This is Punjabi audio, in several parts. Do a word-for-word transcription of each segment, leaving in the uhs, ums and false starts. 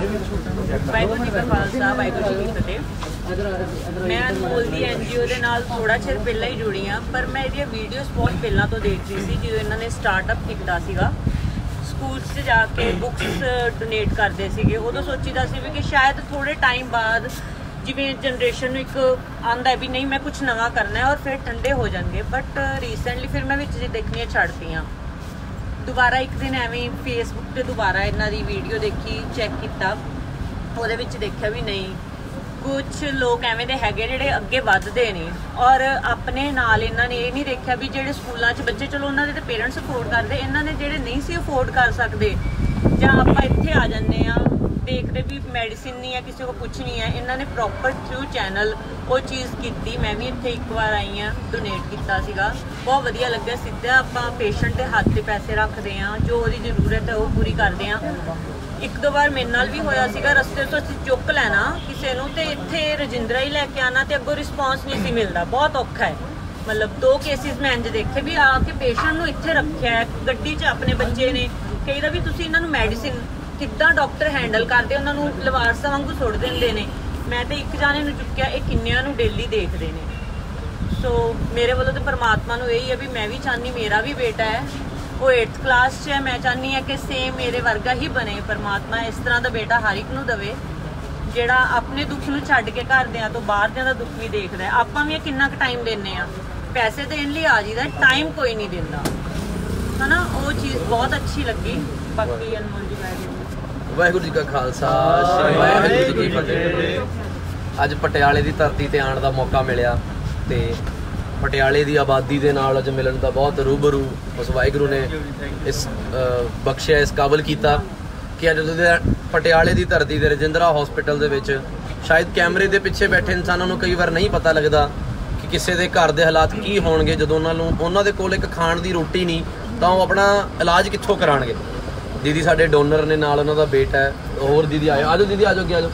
ਵਾਹਿਗੁਰੂ ਜੀ ਕਾ ਖਾਲਸਾ ਵਾਹਿਗੁਰੂ ਜੀ ਕੀ ਫਤਿਹ। ਮੈਂ ਅਨਮੋਲ ਦੀ ਐਨ ਜੀ ਓ ਦੇ ਨਾਲ ਥੋੜਾ ਚਿਰ ਪਹਿਲਾਂ ਹੀ ਜੁੜੀ ਹਾਂ, ਪਰ ਮੈਂ ਇਹਦੀਆਂ ਵੀਡੀਓਜ਼ ਬਹੁਤ ਪਹਿਲਾਂ ਤੋਂ ਦੇਖ ਰਹੀ ਸੀ। ਜਦੋਂ ਇਹਨਾਂ ਨੇ ਸਟਾਰਟਅਪ ਕੀਤਾ ਸੀਗਾ, ਸਕੂਲ 'ਚ ਜਾ ਕੇ ਬੁੱਕਸ ਡੋਨੇਟ ਕਰਦੇ ਸੀਗੇ, ਉਦੋਂ ਸੋਚੀਦਾ ਸੀ ਵੀ ਕਿ ਸ਼ਾਇਦ ਥੋੜੇ ਟਾਈਮ ਬਾਅਦ ਜਿਵੇਂ ਜਨਰੇਸ਼ਨ ਨੂੰ ਇੱਕ ਆਉਂਦਾ ਵੀ ਨਹੀਂ ਮੈਂ ਕੁਛ ਨਵਾਂ ਕਰਨਾ ਹੈ ਔਰ ਫਿਰ ਠੰਡੇ ਹੋ ਜਾਣਗੇ। ਬਟ ਰੀਸੈਂਟਲੀ ਫਿਰ ਮੈਂ ਵਿੱਚ ਜੇ ਦੇਖਣੀਆਂ ਛੱਡਤੀਆਂ। ਦੁਬਾਰਾ ਇੱਕ ਦਿਨ ਐਵੇਂ ਫੇਸਬੁੱਕ 'ਤੇ ਦੁਬਾਰਾ ਇਹਨਾਂ ਦੀ ਵੀਡੀਓ ਦੇਖੀ, ਚੈੱਕ ਕੀਤਾ, ਉਹਦੇ ਵਿੱਚ ਦੇਖਿਆ ਵੀ ਨਹੀਂ ਕੁਛ ਲੋਕ ਐਵੇਂ ਦੇ ਹੈਗੇ ਜਿਹੜੇ ਅੱਗੇ ਵੱਧਦੇ ਨੇ। ਔਰ ਆਪਣੇ ਨਾਲ ਇਹਨਾਂ ਨੇ ਇਹ ਨਹੀਂ ਦੇਖਿਆ ਵੀ ਜਿਹੜੇ ਸਕੂਲਾਂ 'ਚ ਬੱਚੇ, ਚਲੋ ਉਹਨਾਂ ਦੇ ਤਾਂ ਪੇਰੈਂਟਸ ਅਫੋਰਡ ਕਰਦੇ, ਇਹਨਾਂ ਨੇ ਜਿਹੜੇ ਨਹੀਂ ਸੀ ਅਫੋਰਡ ਕਰ ਸਕਦੇ, ਜਾਂ ਆਪਾਂ ਇੱਥੇ ਆ ਜਾਂਦੇ ਹਾਂ ਦੇਖਦੇ ਵੀ ਮੈਡੀਸਿਨ ਨਹੀਂ ਹੈ, ਕਿਸੇ ਕੋਲ ਕੁਛ ਨਹੀਂ ਹੈ, ਇਹਨਾਂ ਨੇ ਪ੍ਰੋਪਰ ਥਰੂ ਚੈਨਲ ਉਹ ਚੀਜ਼ ਕੀਤੀ। ਮੈਂ ਵੀ ਇੱਥੇ ਇੱਕ ਵਾਰ ਆਈ ਹਾਂ, ਡੋਨੇਟ ਕੀਤਾ ਸੀਗਾ, ਬਹੁਤ ਵਧੀਆ ਲੱਗਿਆ। ਸਿੱਧਾ ਆਪਾਂ ਪੇਸ਼ੈਂਟ ਦੇ ਹੱਥ 'ਤੇ ਪੈਸੇ ਰੱਖਦੇ ਹਾਂ, ਜੋ ਉਹਦੀ ਜ਼ਰੂਰਤ ਹੈ ਉਹ ਪੂਰੀ ਕਰਦੇ ਹਾਂ। ਇੱਕ ਦੋ ਵਾਰ ਮੇਰੇ ਨਾਲ ਵੀ ਹੋਇਆ ਸੀਗਾ, ਰਸਤੇ ਤੋਂ ਅਸੀਂ ਚੁੱਕ ਲੈਣਾ ਕਿਸੇ ਨੂੰ ਤੇ ਇੱਥੇ ਰਜਿੰਦਰਾ ਹੀ ਲੈ ਕੇ ਆਉਣਾ ਤੇ ਅੱਗੋਂ ਰਿਸਪੌਂਸ ਨਹੀਂ ਸੀ ਮਿਲਦਾ, ਬਹੁਤ ਔਖਾ ਹੈ। ਮਤਲਬ ਦੋ ਕੇਸਿਸ ਮੈਂ ਇੰਝ ਦੇਖੇ ਵੀ ਆ ਕੇ ਪੇਸ਼ੈਂਟ ਨੂੰ ਇੱਥੇ ਰੱਖਿਆ, ਗੱਡੀ 'ਚ ਆਪਣੇ ਬੱਚੇ ਨੇ, ਕਹੀਦਾ ਵੀ ਤੁਸੀਂ ਇਹਨਾਂ ਨੂੰ ਮੈਡੀਸਿਨ ਕਿੱਦਾਂ ਡਾਕਟਰ ਹੈਂਡਲ ਕਰਦੇ, ਉਹਨਾਂ ਨੂੰ ਲਵਾਰਸਾਂ ਵਾਂਗੂ ਸੁੱਟ ਦਿੰਦੇ ਨੇ। ਮੈਂ ਤੇ ਇੱਕ ਜਾਣੇ ਨੂੰ ਚੁੱਕਿਆ, ਇਹ ਕਿੰਨਿਆਂ ਨੂੰ ਡੇਲੀ ਦੇਖਦੇ ਨੇ। ਸੋ ਮੇਰੇ ਵੱਲੋਂ ਤਾਂ ਪਰਮਾਤਮਾ ਨੂੰ ਇਹੀ ਹੈ ਵੀ ਮੈਂ ਵੀ ਚਾਹੁੰਦੀ ਮੇਰਾ ਵੀ ਬੇਟਾ ਹੈ, ਉਹ ਏਟਥ ਕਲਾਸ 'ਚ ਹੈ, ਮੈਂ ਚਾਹੁੰਦੀ ਹਾਂ ਕਿ ਸੇਮ ਮੇਰੇ ਵਰਗਾ ਹੀ ਬਣੇ। ਪਰਮਾਤਮਾ ਇਸ ਤਰ੍ਹਾਂ ਦਾ ਬੇਟਾ ਹਰ ਇੱਕ ਨੂੰ ਦੇਵੇ ਜਿਹੜਾ ਆਪਣੇ ਦੁੱਖ ਨੂੰ ਛੱਡ ਕੇ ਘਰਦਿਆਂ ਤੋਂ ਬਾਹਰਦਿਆਂ ਦਾ ਦੁੱਖ ਵੀ ਦੇਖਦਾ। ਆਪਾਂ ਵੀ ਕਿੰਨਾ ਕੁ ਟਾਈਮ ਦਿੰਦੇ ਆ, ਪੈਸੇ ਦੇਣ ਲਈ ਆ ਜੀਦਾ, ਟਾਈਮ ਕੋਈ ਨਹੀਂ ਦਿੰਦਾ, ਹਨਾ। ਉਹ ਚੀਜ਼ ਬਹੁਤ ਅੱਛੀ ਲੱਗੀ। ਬਾਕੀ ਅਨਮੋਲ ਜੀ ਵਾਹਿਗੁਰੂ ਜੀ ਕਾ ਖਾਲਸਾ ਵਾਹਿਗੁਰੂ ਜੀ ਕੀ ਫਤਿਹ। ਅੱਜ ਪਟਿਆਲੇ ਦੀ ਧਰਤੀ ਤੇ ਆਉਣ ਦਾ ਮੌਕਾ ਮਿਲਿਆ ਤੇ ਪਟਿਆਲੇ ਦੀ ਆਬਾਦੀ ਦੇ ਨਾਲ ਅੱਜ ਮਿਲਣ ਦਾ ਬਹੁਤ ਰੂਬਰੂ ਉਸ ਵਾਹਿਗੁਰੂ ਨੇ ਇਸ ਬਖਸ਼ਿਆ, ਇਸ ਕਾਬਲ ਕੀਤਾ ਕਿ ਅੱਜ ਪਟਿਆਲੇ ਦੀ ਧਰਤੀ ਦੇ ਰਜਿੰਦਰਾ ਹਸਪੀਟਲ ਦੇ ਵਿੱਚ ਸ਼ਾਇਦ ਕੈਮਰੇ ਦੇ ਪਿੱਛੇ ਬੈਠੇ ਇਨਸਾਨਾਂ ਨੂੰ ਕਈ ਵਾਰ ਨਹੀਂ ਪਤਾ ਲੱਗਦਾ ਕਿ ਕਿਸੇ ਦੇ ਘਰ ਦੇ ਹਾਲਾਤ ਕੀ ਹੋਣਗੇ ਜਦੋਂ ਉਹਨਾਂ ਨੂੰ ਉਹਨਾਂ ਦੇ ਕੋਲ ਇੱਕ ਖਾਣ ਦੀ ਰੋਟੀ ਨਹੀਂ ਤਾਂ ਉਹ ਆਪਣਾ ਇਲਾਜ ਕਿੱਥੋਂ ਕਰਾਉਣਗੇ। ਦੀਦੀ ਸਾਡੇ ਡੋਨਰ ਨੇ, ਨਾਲ ਉਹਨਾਂ ਦਾ ਬੇਟਾ ਹੈ, ਹੋਰ ਦੀਦੀ ਆਏ, ਆਜੋ ਦੀਦੀ ਆਜੋ, ਆਜੋ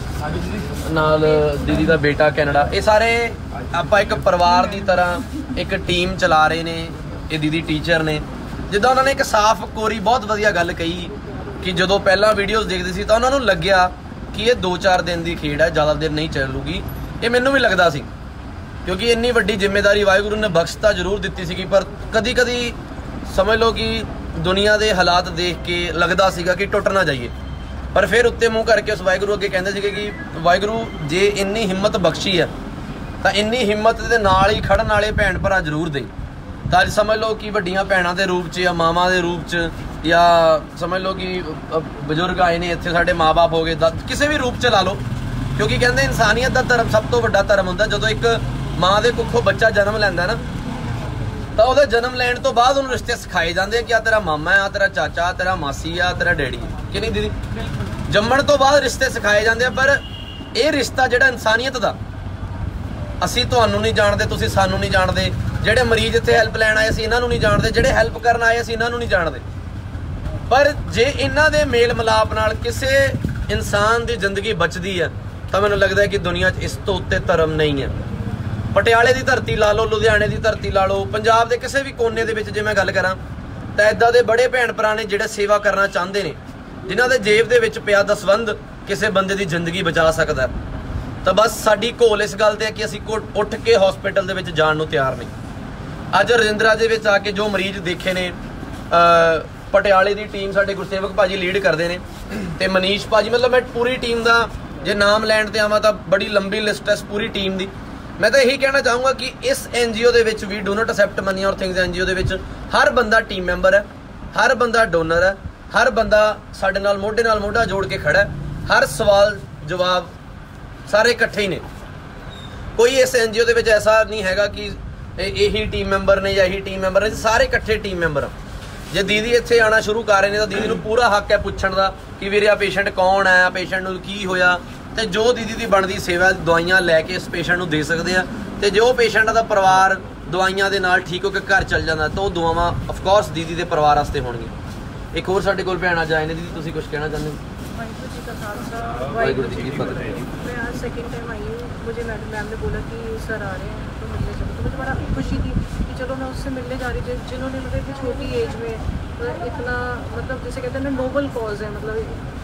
ਨਾਲ ਦੀਦੀ ਦਾ ਬੇਟਾ ਕੈਨੇਡਾ। ਇਹ ਸਾਰੇ ਆਪਾਂ ਇੱਕ ਪਰਿਵਾਰ ਦੀ ਤਰ੍ਹਾਂ ਇੱਕ ਟੀਮ ਚਲਾ ਰਹੇ ਨੇ। ਇਹ ਦੀਦੀ ਟੀਚਰ ਨੇ। ਜਿੱਦਾਂ ਉਹਨਾਂ ਨੇ ਇੱਕ ਸਾਫ਼ ਕੋਰੀ ਬਹੁਤ ਵਧੀਆ ਗੱਲ ਕਹੀ ਕਿ ਜਦੋਂ ਪਹਿਲਾਂ ਵੀਡੀਓਜ਼ ਦੇਖਦੇ ਸੀ ਤਾਂ ਉਹਨਾਂ ਨੂੰ ਲੱਗਿਆ ਕਿ ਇਹ ਦੋ ਚਾਰ ਦਿਨ ਦੀ ਖੇਡ ਹੈ, ਜ਼ਿਆਦਾ ਦਿਨ ਨਹੀਂ ਚੱਲੂਗੀ। ਇਹ ਮੈਨੂੰ ਵੀ ਲੱਗਦਾ ਸੀ ਕਿਉਂਕਿ ਇੰਨੀ ਵੱਡੀ ਜ਼ਿੰਮੇਵਾਰੀ ਵਾਹਿਗੁਰੂ ਨੇ ਬਖਸ਼ ਤਾਂ ਜ਼ਰੂਰ ਦਿੱਤੀ ਸੀਗੀ, ਪਰ ਕਦੀ ਕਦੀ ਸਮਝ ਲਓ ਕਿ ਦੁਨੀਆ ਦੇ ਹਾਲਾਤ ਦੇਖ ਕੇ ਲੱਗਦਾ ਸੀਗਾ ਕਿ ਟੁੱਟ ਨਾ ਜਾਈਏ। ਪਰ ਫਿਰ ਉੱਤੇ ਮੂੰਹ ਕਰਕੇ ਉਸ ਵਾਹਿਗੁਰੂ ਅੱਗੇ ਕਹਿੰਦੇ ਸੀਗੇ ਕਿ ਵਾਹਿਗੁਰੂ ਜੇ ਇੰਨੀ ਹਿੰਮਤ ਬਖਸ਼ੀ ਹੈ ਤਾਂ ਇੰਨੀ ਹਿੰਮਤ ਦੇ ਨਾਲ ਹੀ ਖੜਨ ਵਾਲੇ ਭੈਣ ਭਰਾ ਜ਼ਰੂਰ ਦੇ। ਤਾਂ ਅੱਜ ਸਮਝ ਲਓ ਕਿ ਵੱਡੀਆਂ ਭੈਣਾਂ ਦੇ ਰੂਪ 'ਚ ਜਾਂ ਮਾਵਾਂ ਦੇ ਰੂਪ 'ਚ ਜਾਂ ਸਮਝ ਲਓ ਕਿ ਬਜ਼ੁਰਗ ਆਏ ਨੇ ਇੱਥੇ, ਸਾਡੇ ਮਾਂ ਬਾਪ ਹੋ ਗਏ, ਕਿਸੇ ਵੀ ਰੂਪ 'ਚ ਲਾ ਲਓ, ਕਿਉਂਕਿ ਕਹਿੰਦੇ ਇਨਸਾਨੀਅਤ ਦਾ ਧਰਮ ਸਭ ਤੋਂ ਵੱਡਾ ਧਰਮ ਹੁੰਦਾ। ਜਦੋਂ ਇੱਕ ਮਾਂ ਦੇ ਕੁੱਖੋਂ ਬੱਚਾ ਜਨਮ ਲੈਂਦਾ ਨਾ ਤਾਂ ਉਹਦੇ ਜਨਮ ਲੈਣ ਤੋਂ ਬਾਅਦ ਉਹਨੂੰ ਰਿਸ਼ਤੇ ਸਿਖਾਏ ਜਾਂਦੇ ਆ ਕਿ ਆ ਤੇਰਾ ਮਾਮਾ ਆ, ਤੇਰਾ ਚਾਚਾ, ਤੇਰਾ ਮਾਸੀ ਆ, ਤੇਰਾ ਡੈਡੀ ਕਿ ਨਹੀਂ ਦੀਦੀ। ਜੰਮਣ ਤੋਂ ਬਾਅਦ ਰਿਸ਼ਤੇ ਸਿਖਾਏ ਜਾਂਦੇ ਆ, ਪਰ ਇਹ ਰਿਸ਼ਤਾ ਜਿਹੜਾ ਇਨਸਾਨੀਅਤ ਦਾ, ਅਸੀਂ ਤੁਹਾਨੂੰ ਨਹੀਂ ਜਾਣਦੇ, ਤੁਸੀਂ ਸਾਨੂੰ ਨਹੀਂ ਜਾਣਦੇ, ਜਿਹੜੇ ਮਰੀਜ਼ ਇੱਥੇ ਹੈਲਪ ਲੈਣ ਆਏ ਅਸੀਂ ਇਹਨਾਂ ਨੂੰ ਨਹੀਂ ਜਾਣਦੇ, ਜਿਹੜੇ ਹੈਲਪ ਕਰਨ ਆਏ ਅਸੀਂ ਇਹਨਾਂ ਨੂੰ ਨਹੀਂ ਜਾਣਦੇ, ਪਰ ਜੇ ਇਹਨਾਂ ਦੇ ਮੇਲ ਮਿਲਾਪ ਨਾਲ ਕਿਸੇ ਇਨਸਾਨ ਦੀ ਜ਼ਿੰਦਗੀ ਬਚਦੀ ਹੈ ਤਾਂ ਮੈਨੂੰ ਲੱਗਦਾ ਕਿ ਦੁਨੀਆ 'ਚ ਇਸ ਤੋਂ ਉੱਤੇ ਧਰਮ ਨਹੀਂ ਹੈ। ਪਟਿਆਲੇ ਦੀ ਧਰਤੀ ਲਾ ਲਓ, ਲੁਧਿਆਣੇ ਦੀ ਧਰਤੀ ਲਾ ਲਓ, ਪੰਜਾਬ ਦੇ ਕਿਸੇ ਵੀ ਕੋਨੇ ਦੇ ਵਿੱਚ ਜੇ ਮੈਂ ਗੱਲ ਕਰਾਂ ਤਾਂ ਇੱਦਾਂ ਦੇ ਬੜੇ ਭੈਣ ਭਰਾ ਨੇ ਜਿਹੜੇ ਸੇਵਾ ਕਰਨਾ ਚਾਹੁੰਦੇ ਨੇ, ਜਿਨ੍ਹਾਂ ਦੇ ਜੇਬ ਦੇ ਵਿੱਚ ਪਿਆ ਦਸਵੰਧ ਕਿਸੇ ਬੰਦੇ ਦੀ ਜ਼ਿੰਦਗੀ ਬਚਾ ਸਕਦਾ। ਤਾਂ ਬਸ ਸਾਡੀ ਘੋਲ ਇਸ ਗੱਲ ਤੇ ਹੈ ਕਿ ਅਸੀਂ ਉੱਠ ਕੇ ਹਸਪੀਟਲ ਦੇ ਵਿੱਚ ਜਾਣ ਨੂੰ ਤਿਆਰ ਨਹੀਂ। ਅੱਜ ਰਜਿੰਦਰਾ ਦੇ ਵਿੱਚ ਆ ਕੇ ਜੋ ਮਰੀਜ਼ ਦੇਖੇ ਨੇ, ਪਟਿਆਲੇ ਦੀ ਟੀਮ ਸਾਡੇ ਗੁਰਸੇਵਕ ਭਾਜੀ ਲੀਡ ਕਰਦੇ ਨੇ ਤੇ ਮਨੀਸ਼ ਭਾਜੀ, ਮਤਲਬ ਮੈਂ ਪੂਰੀ ਟੀਮ ਦਾ ਜੇ ਨਾਮ ਲੈਣ ਤੇ ਆਵਾਂ ਤਾਂ ਬੜੀ ਲੰਬੀ ਲਿਸਟ ਹੈ ਪੂਰੀ ਟੀਮ ਦੀ। ਮੈਂ ਤਾਂ ਇਹੀ ਕਹਿਣਾ ਚਾਹੂੰਗਾ ਕਿ ਇਸ ਐਨ ਜੀ ਓ ਦੇ ਵਿੱਚ ਵੀ ਡੋ ਨਾਟ ਅਸੈਪਟ ਮਨੀ ਔਰ ਥਿੰਗਸ ਐਨ ਜੀ ਓ ਦੇ ਵਿੱਚ ਹਰ ਬੰਦਾ ਟੀਮ ਮੈਂਬਰ ਹੈ, ਹਰ ਬੰਦਾ ਡੋਨਰ ਹੈ, ਹਰ ਬੰਦਾ ਸਾਡੇ ਨਾਲ ਮੋਢੇ ਨਾਲ ਮੋਢਾ ਜੋੜ ਕੇ ਖੜਾ ਹੈ। ਹਰ ਸਵਾਲ ਜਵਾਬ ਸਾਰੇ ਇਕੱਠੇ ਹੀ ਨੇ। ਕੋਈ ਇਸ ਐਨ ਜੀ ਓ ਦੇ ਵਿੱਚ ਐਸਾ ਨਹੀਂ ਹੈਗਾ ਕਿ ਇਹੀ ਟੀਮ ਮੈਂਬਰ ਨੇ ਜਾਂ ਇਹੀ ਟੀਮ ਮੈਂਬਰ ਨੇ, ਸਾਰੇ ਇਕੱਠੇ ਟੀਮ ਮੈਂਬਰ। ਜੇ ਦੀਦੀ ਇੱਥੇ ਆਉਣਾ ਸ਼ੁਰੂ ਕਰ ਰਹੇ ਨੇ ਤਾਂ ਦੀਦੀ ਨੂੰ ਪੂਰਾ ਹੱਕ ਹੈ ਪੁੱਛਣ ਦਾ ਕਿ ਵੀਰੇ ਆ ਪੇਸ਼ੈਂਟ ਕੌਣ ਹੈ, ਪੇਸ਼ੈਂਟ ਨੂੰ ਕੀ ਹੋਇਆ, ਤੇ ਜੋ ਦੀਦੀ ਦੀ ਬਣਦੀ ਸੇਵਾ ਦਵਾਈਆਂ ਲੈ ਕੇ ਇਸ ਪੇਸ਼ੈਂਟ ਨੂੰ ਦੇ ਸਕਦੇ ਆ। ਤੇ ਜੋ ਪੇਸ਼ੈਂਟ ਦਾ ਪਰਿਵਾਰ ਦਵਾਈਆਂ ਦੇ ਨਾਲ ਠੀਕ ਹੋ ਕੇ ਘਰ ਚੱਲ ਜਾਂਦਾ ਤਾਂ ਉਹ ਦੁਆਵਾਂ ਆਫਕੋਰਸ ਦੀਦੀ ਦੇ ਪਰਿਵਾਰ ਵਾਸਤੇ ਹੋਣਗੀਆਂ। ਇੱਕ ਹੋਰ ਸਾਡੇ ਕੋਲ ਭੈਣ ਅੱਜ ਆਏ ਨੇ, ਦੀਦੀ ਤੁਸੀਂ ਕੁਝ ਕਹਿਣਾ ਚਾਹੁੰਦੇ ਹੋ? वाहिगुरु जी का खालसा वाहिगुरु जी की फतेह। मैं आज सेकंड टाइम आई हूँ। मुझे मैडम मैम ने बोला कि सर आ रहे हैं तो मिलने चलो, तो मुझे बड़ा खुशी थी कि चलो मैं उससे मिलने जा रही थी जिन्होंने मतलब इतनी छोटी एज में इतना मतलब जैसे कहते हैं ना नोबल कॉज है, मतलब